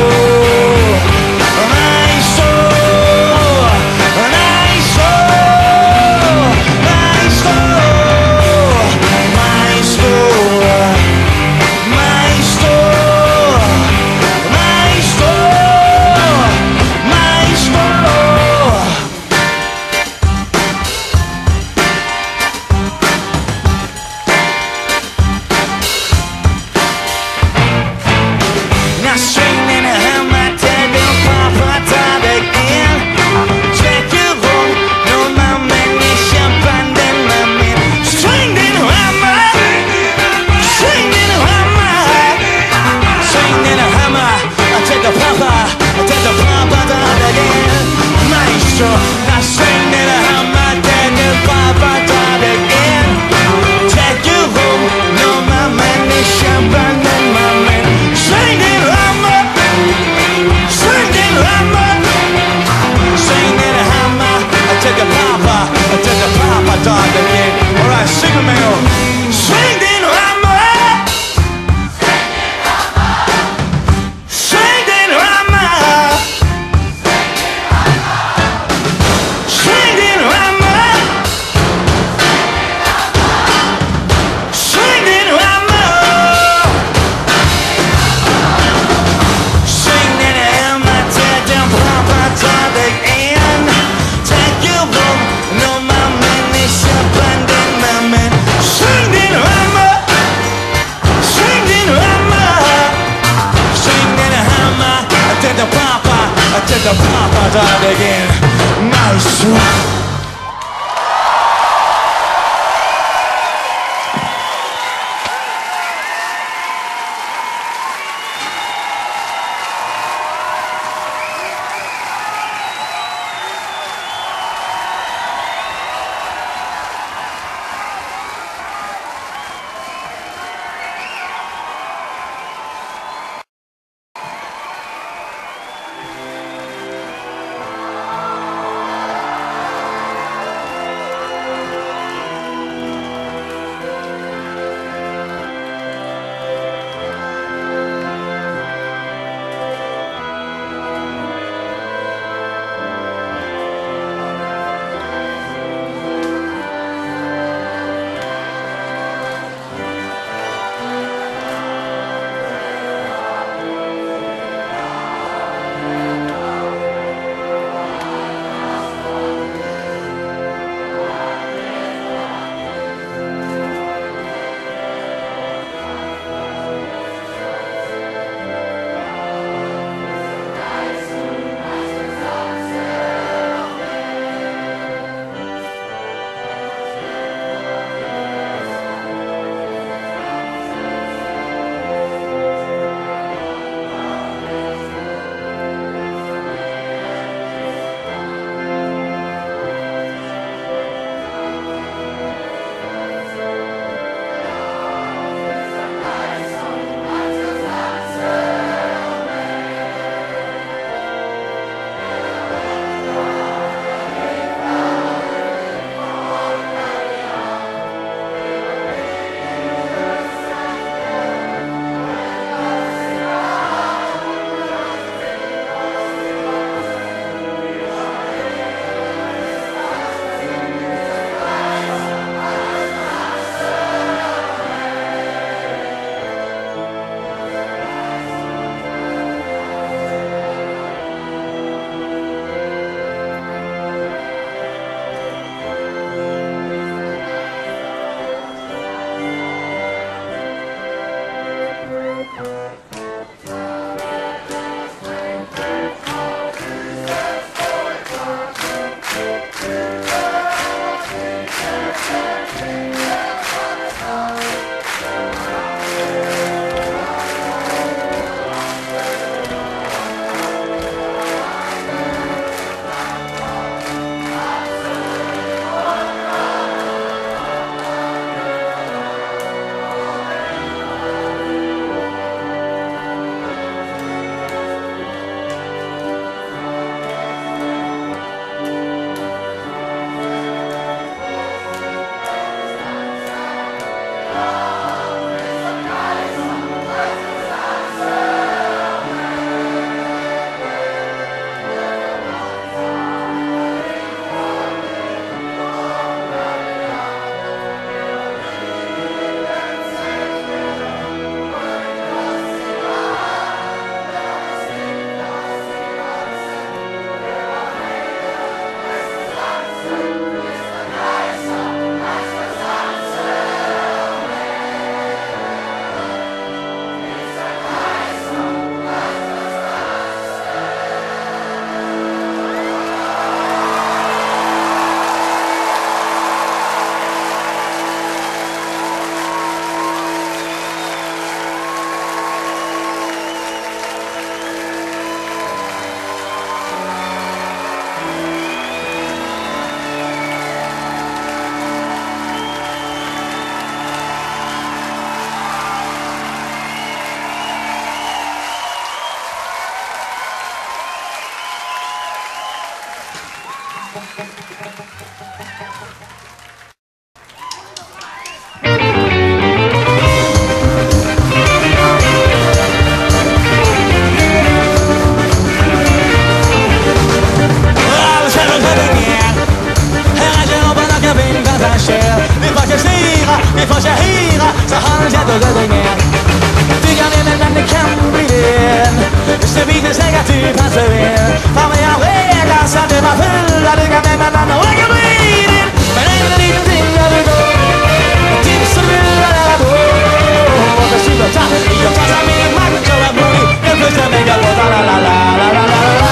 Vi får sig hyra så hålls jag då ringen. Du kan med men det kan bli det. Så vi kan säga att du passar in. Fan vad jag redan så att det var full. Du kan med men och jag kan bli din. Men en liten ting när du går. Tips och lurar där då. Och så slutar ta. Jag passar min makt och är modig. Jag pussar mig och la la la la la la la la.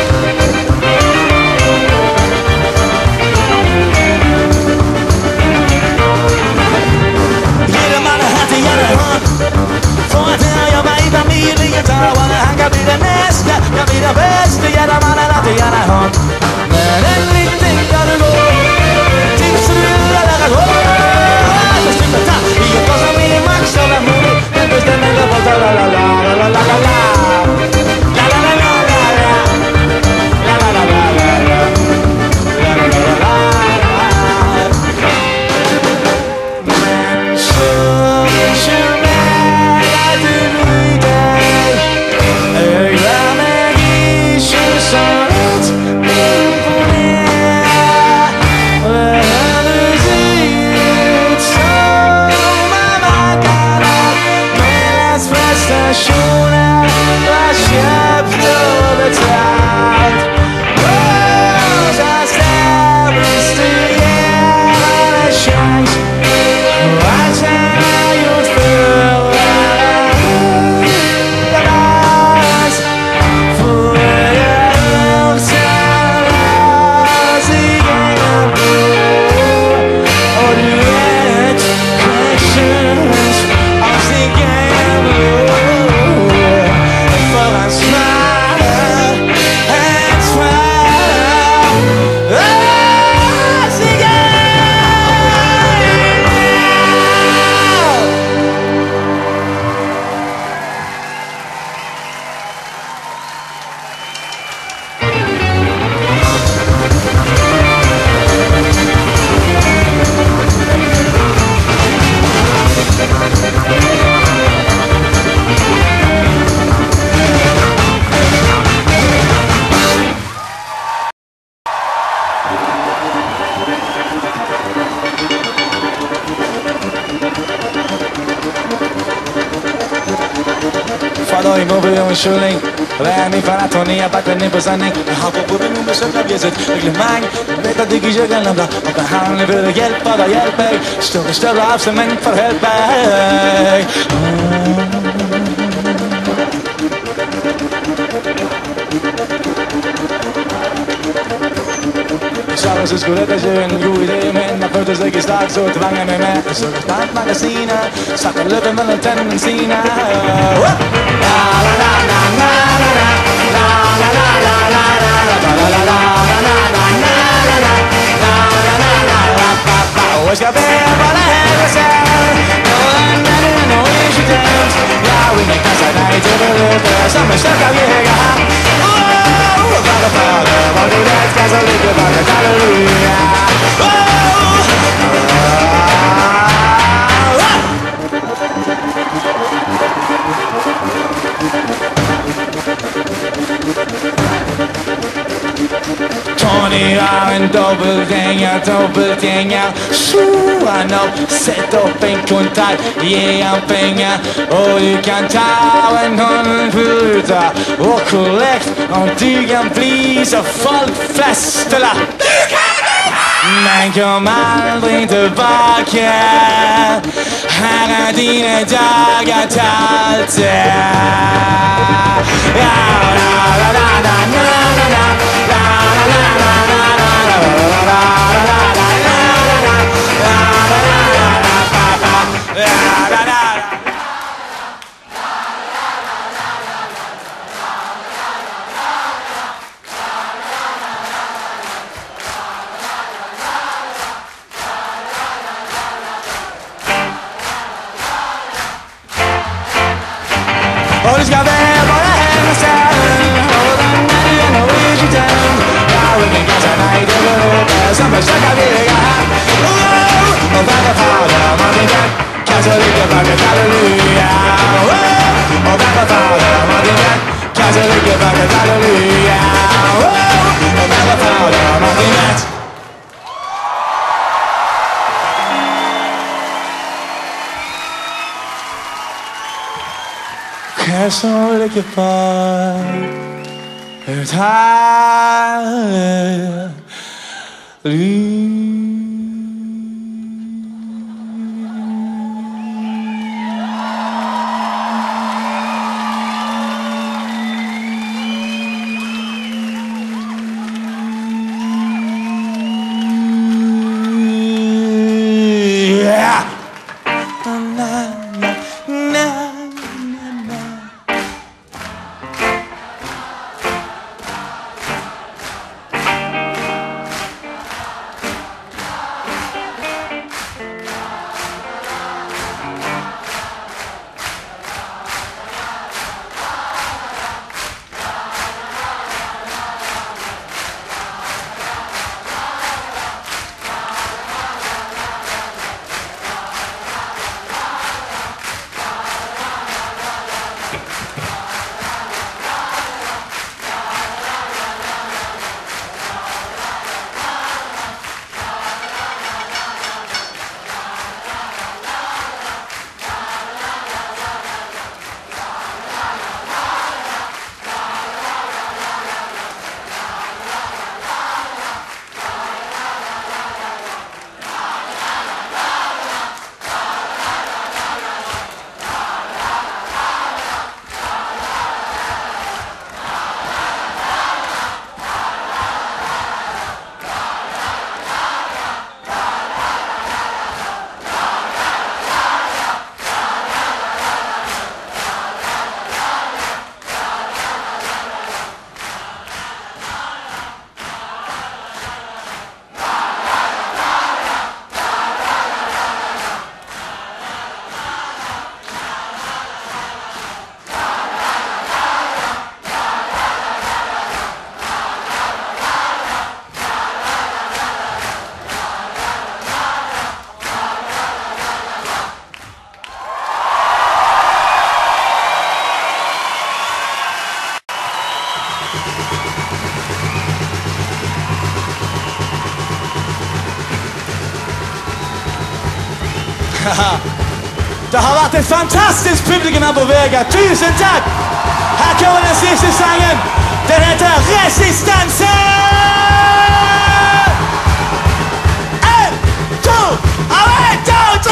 För att jag var i familjen talar. Han kan bli den nästa, kan bli den bästa. Jävla mannen att det gärna har. Men en liten kan du gå. Tips och lurar där gå. Så sluta ta. Jag tar som min max och är modig. Den bestämmer jag på la la la la la la la la. La la la la la la. La la la la la la. La la la la la. Men så stationer var köpt och betalt. Rosa stämmes du ger en chans. Och allt han har gjort för alla hundras. Får jag uttalas i egen blod. Och du vet, questions av sin egen blod. Falou em mover um chuling. Vem falar Toninha batendo em posição. Jag har på både nummer så kan bjöset reglemang. Vet att du inte gör glömda. Och det handlar för att hjälpa dig, hjälp mig. Större avsement för hjälp mig. Så så skulle det ju en god idé. Men jag föddes inte stark så tvangade mig med. Så jag startade magasiner. Satte löpen mellan tänderna sina. Jag ska behöva det här och sen. Och använder nog inte dömt. Jag vill inte kasta dig till det lite. Som en störk av Vega. Fader, vad du älskar så mycket. Vackert, halleluja. Tony har en dubbelgängare. Så han har sett upp en kontakt. Ge han pengar och du kan ta en hundfluta och kollekt om du kan bli så folkfestela. Men kom aldrig tillbaka. Här är dina dagar talte. Och du ska väl bara hända sen. Och den är nog inte den. Jag vill inte kasta mig till det som försöker Vega. Och varför fader man inte kastar lite vackert, halleluja. Och varför fader man inte kastar lite vackert, halleluja. Och varför fader man inte. er som ligger på et herlig liv. Det har vært et fantastisk publikum her på Vega. Tusen takk! Her kommer den siste sangen. Den heter Resistanse! 1, 2, 3,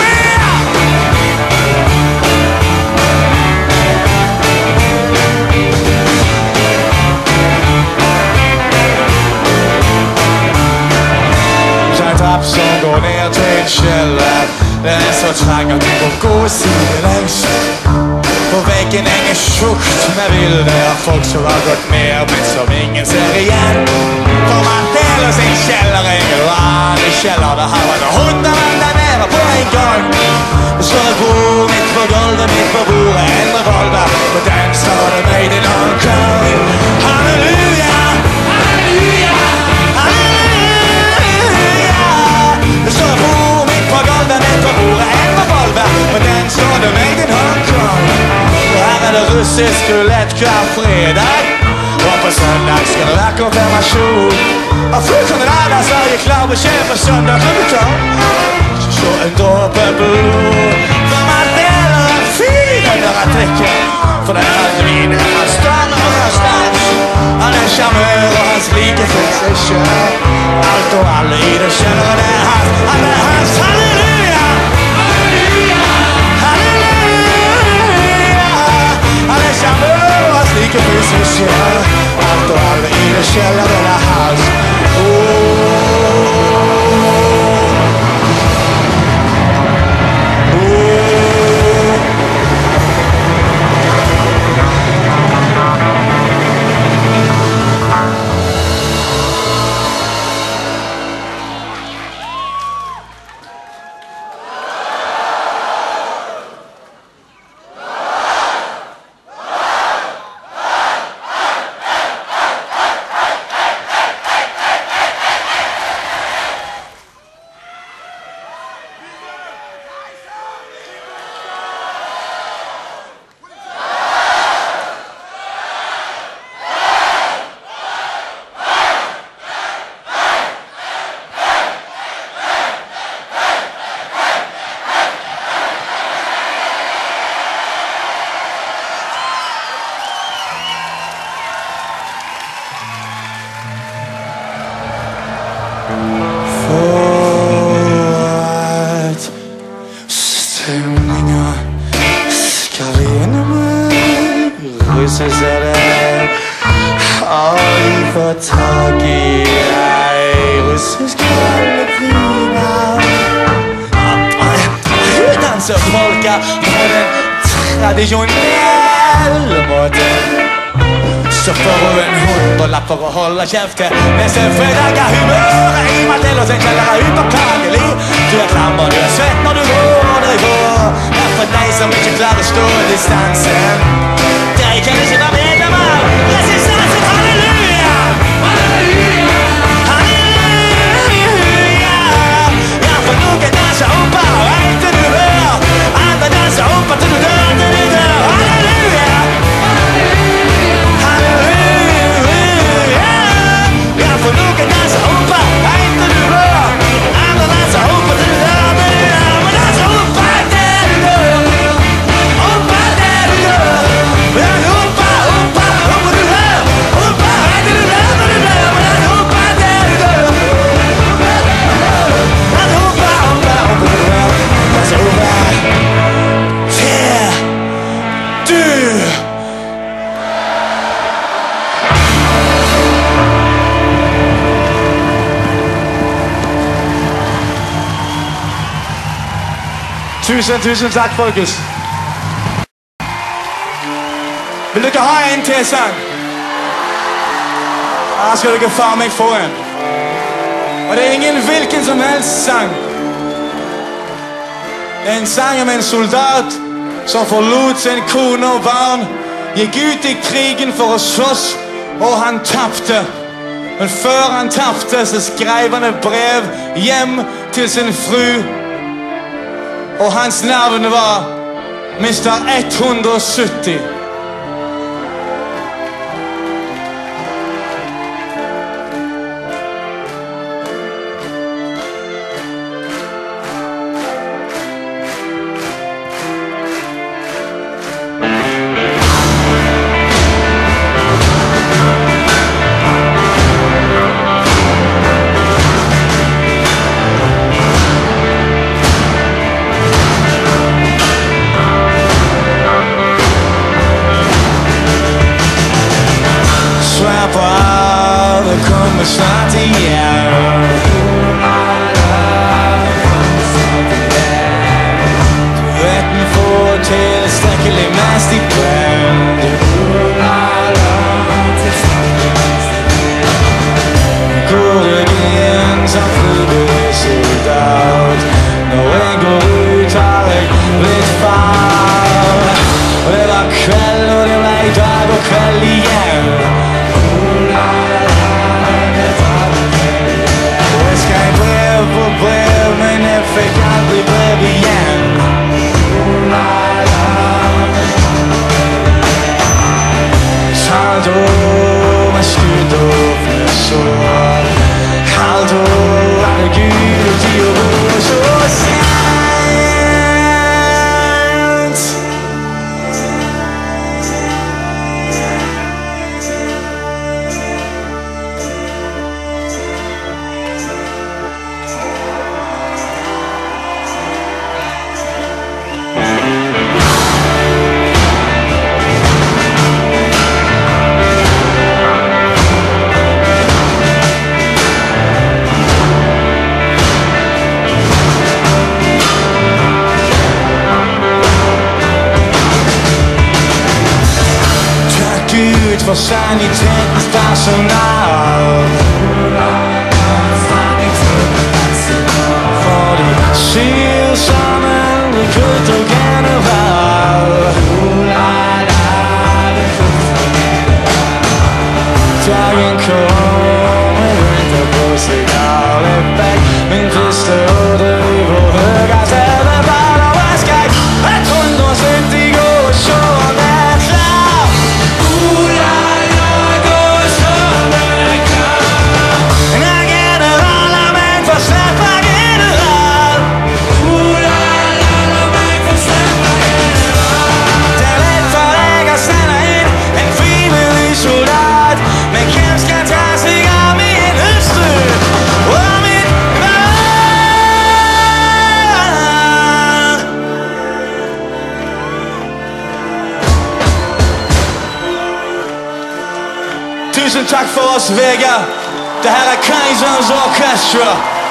4. En trapp som går ner til en kjeller. Den er så trang at du får gå sidelengs. På veggen henger tjukt med bilder av folk som har gått med, men som ingen ser igjen. For man deler sin kjeller, ingen vanlig kjeller. Det har vært 100 mann der nede på en gang. Det står et bord midt på gulvet, midt på bordet, en revolver. På den står det made in Hong Kong. Halleluja, halleluja, halleluja. Det står et bord midt på gulvet, midt på bordet, en revolver. På den står det made in Hong Kong. Og her er det russisk rulett hver fredag. Og på søndag skal det være konfirmasjon. Og fullt av så er jeg klar beskjed på søndag klokka 12. Så en dråpe blod. For man deler en fin under artikkel. For den er min, han stanner og han stans. Han er sjarmør og hans like finnes ikke. Alt og alle i det kjenner, og det er hans. Han er hans, halleluja, halleluja, halleluja. Han er sjarmør og hans like finnes ikke. Alt og alle i det kjenner, og det er hans. Stemninger skal vi gjennom russes er det og vi får tag i deg russes kalde pina Hun danser polka på den tradisjonelle måten Stopper hun en hund og lapper og holder kjefte Mens en fredager humøret i meg til å se kjeller upåklagelig Du er klam og du er svett når du går deg på Det er for deg som ikke klarer å stå i distansen Deg kan ikke være medlem av resistansen Halleluja! Halleluja! Halleluja! Ja, for noen danser opp og en til du hør Andre danser opp til du dør til du dør Halleluja! For noen danser oppe, en til du rør Andre danser oppe til du dør Men danser oppe til du dør Oppe til du dør Men oppe, oppe, oppe du rør Oppe, en til du dør Men danser oppe til du dør Men oppe, oppe, oppe du rør Danser oppe til du Tusen takk, folkens. Vil dere ha en til sang? Her skal dere faen meg få en. Og det er ingen hvilken som helst sang. Det er en sang om en soldat som forlot sin kone og barn, gikk ut i krigen for å slåss, og han tapte. Men før han tapte, så skrev han et brev hjem til sin fru, og hans navn var Mr. 170. Snart igjen Du vet den får tilstrekkelig med stipend Går jeg inn som frivillig soldat Når jeg går ut har jeg blitt far Og det var kveld og det ble dag og kveld igjen brev, men jeg fikk aldri brev igjen Halvt år med skudd og flesår Halvt år er det Gud i og ro så sent for sanitetens personal For de syr sammen rekrutt og general Dagen kommer venter på signaleffekt Min første driv og høyga teleball og jeg skal 170 gå og sjå om det er klar Tusen takk for oss, Vega. Det her er Kaizers Orchestra.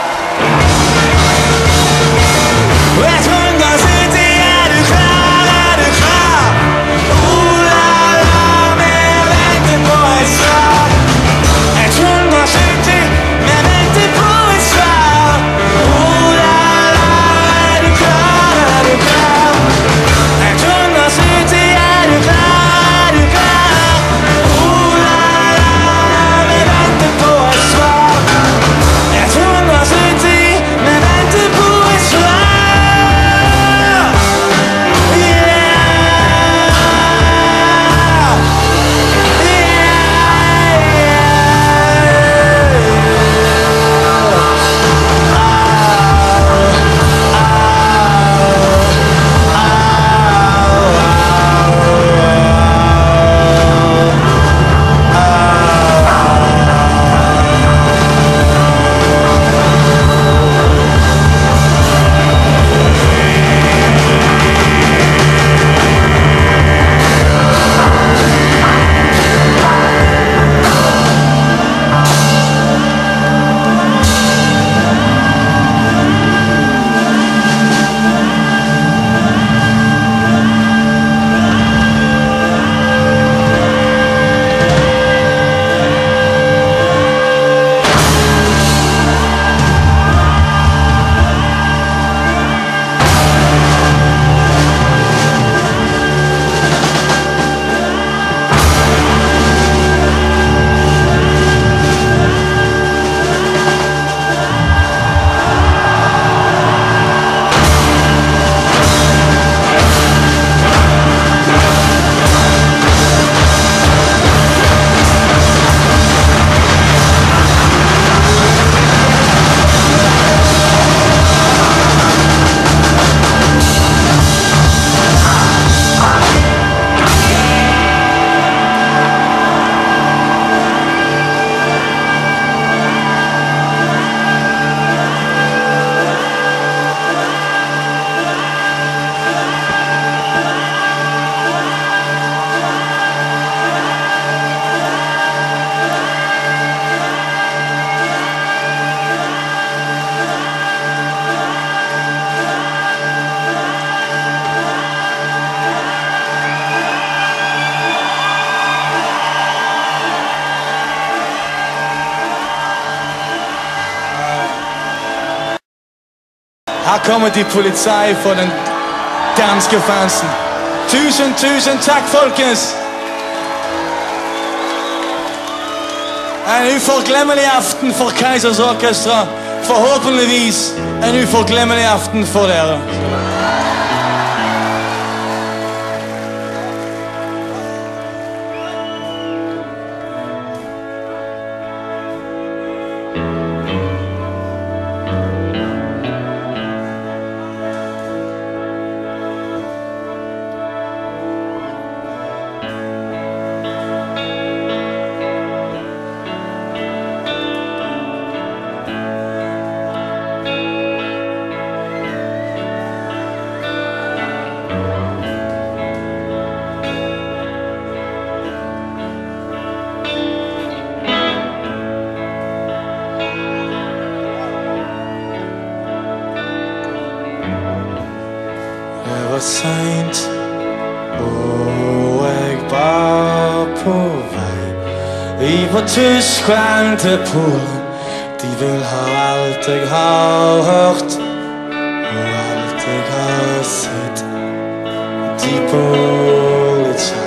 Her kommer de politi for den danske fansen. Tusen takk, folkens! En uforglemmelig aften for Kaizers Orchestra. Forhåpentligvis en uforglemmelig aften for dere. Det var sent, og jeg var på vei. I på Tyskland til Polen. De vil ha alt jeg har hørt, og alt jeg har sett. De politi,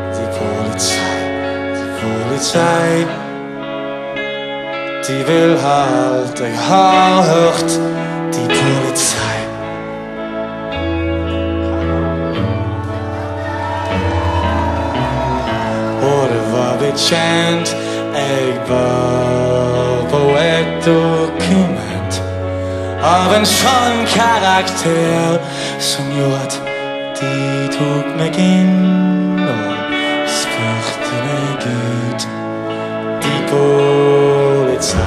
de vil ha alt jeg har hørt. De politi. Og det var bekjent, jeg bar på et dokument av en sånn karakter som gjorde at de tok meg inn og spurte meg ut. De politi,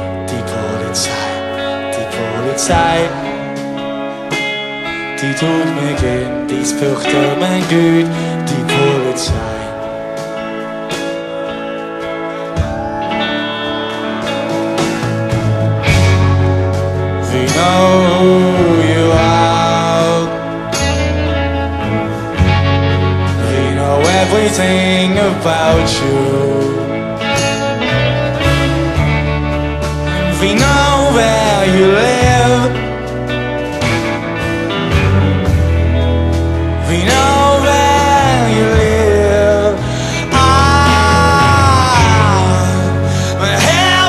de tok meg inn, de spurte meg ut. De politi. know who you are. We know everything about you. We know where you live. We know where you live. Men här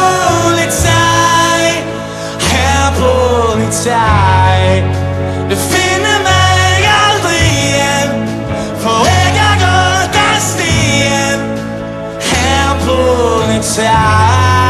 polizei, du finner mig aldrig igen. På vägar går utan sten. Här polizei.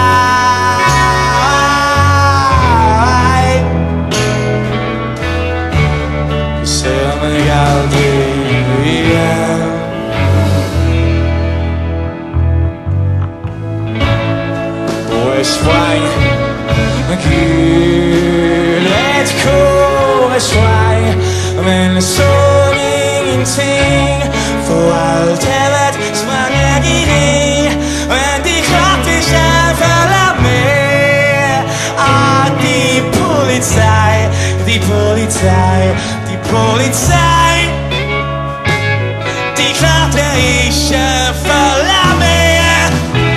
Men jeg så ingenting, for alt er ret så mange idéer. Men de klart ikke følger med. De polizei, de polizei, de polizei. De klart ikke følger med.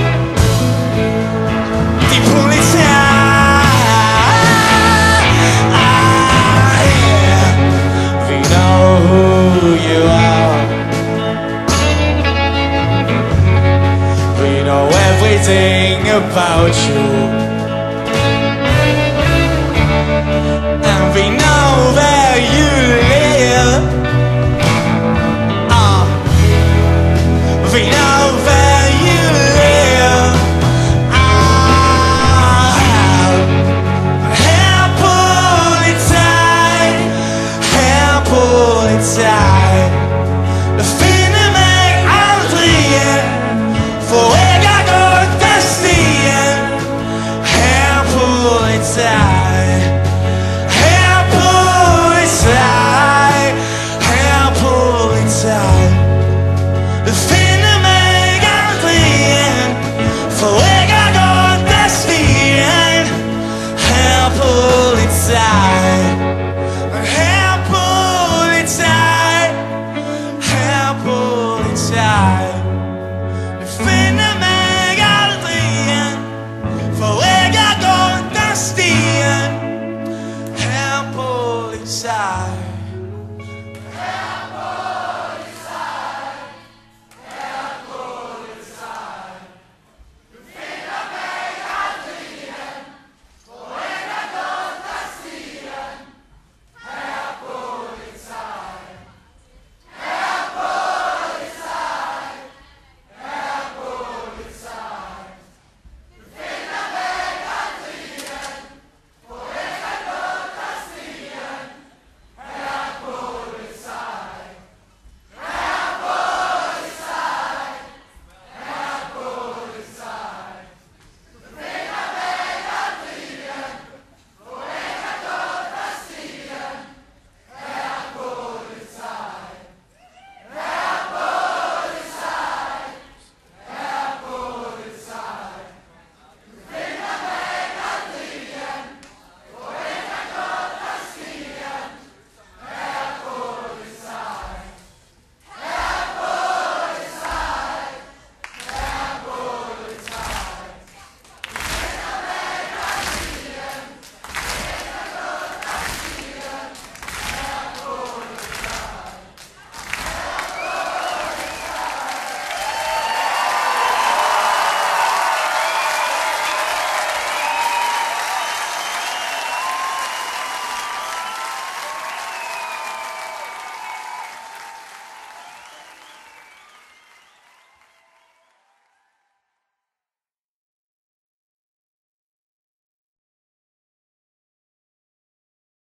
De polizei. Who you are. We know everything about you. And we know where you live. We know where you live. Du finner meg aldri igjen, for jeg har gått av stien. Her polizei, her polizei, her polizei. Du finner meg aldri igjen, for jeg har gått av stien. Her polizei. Du finner meg aldri igjen, for jeg har gått av stien. Her polizei.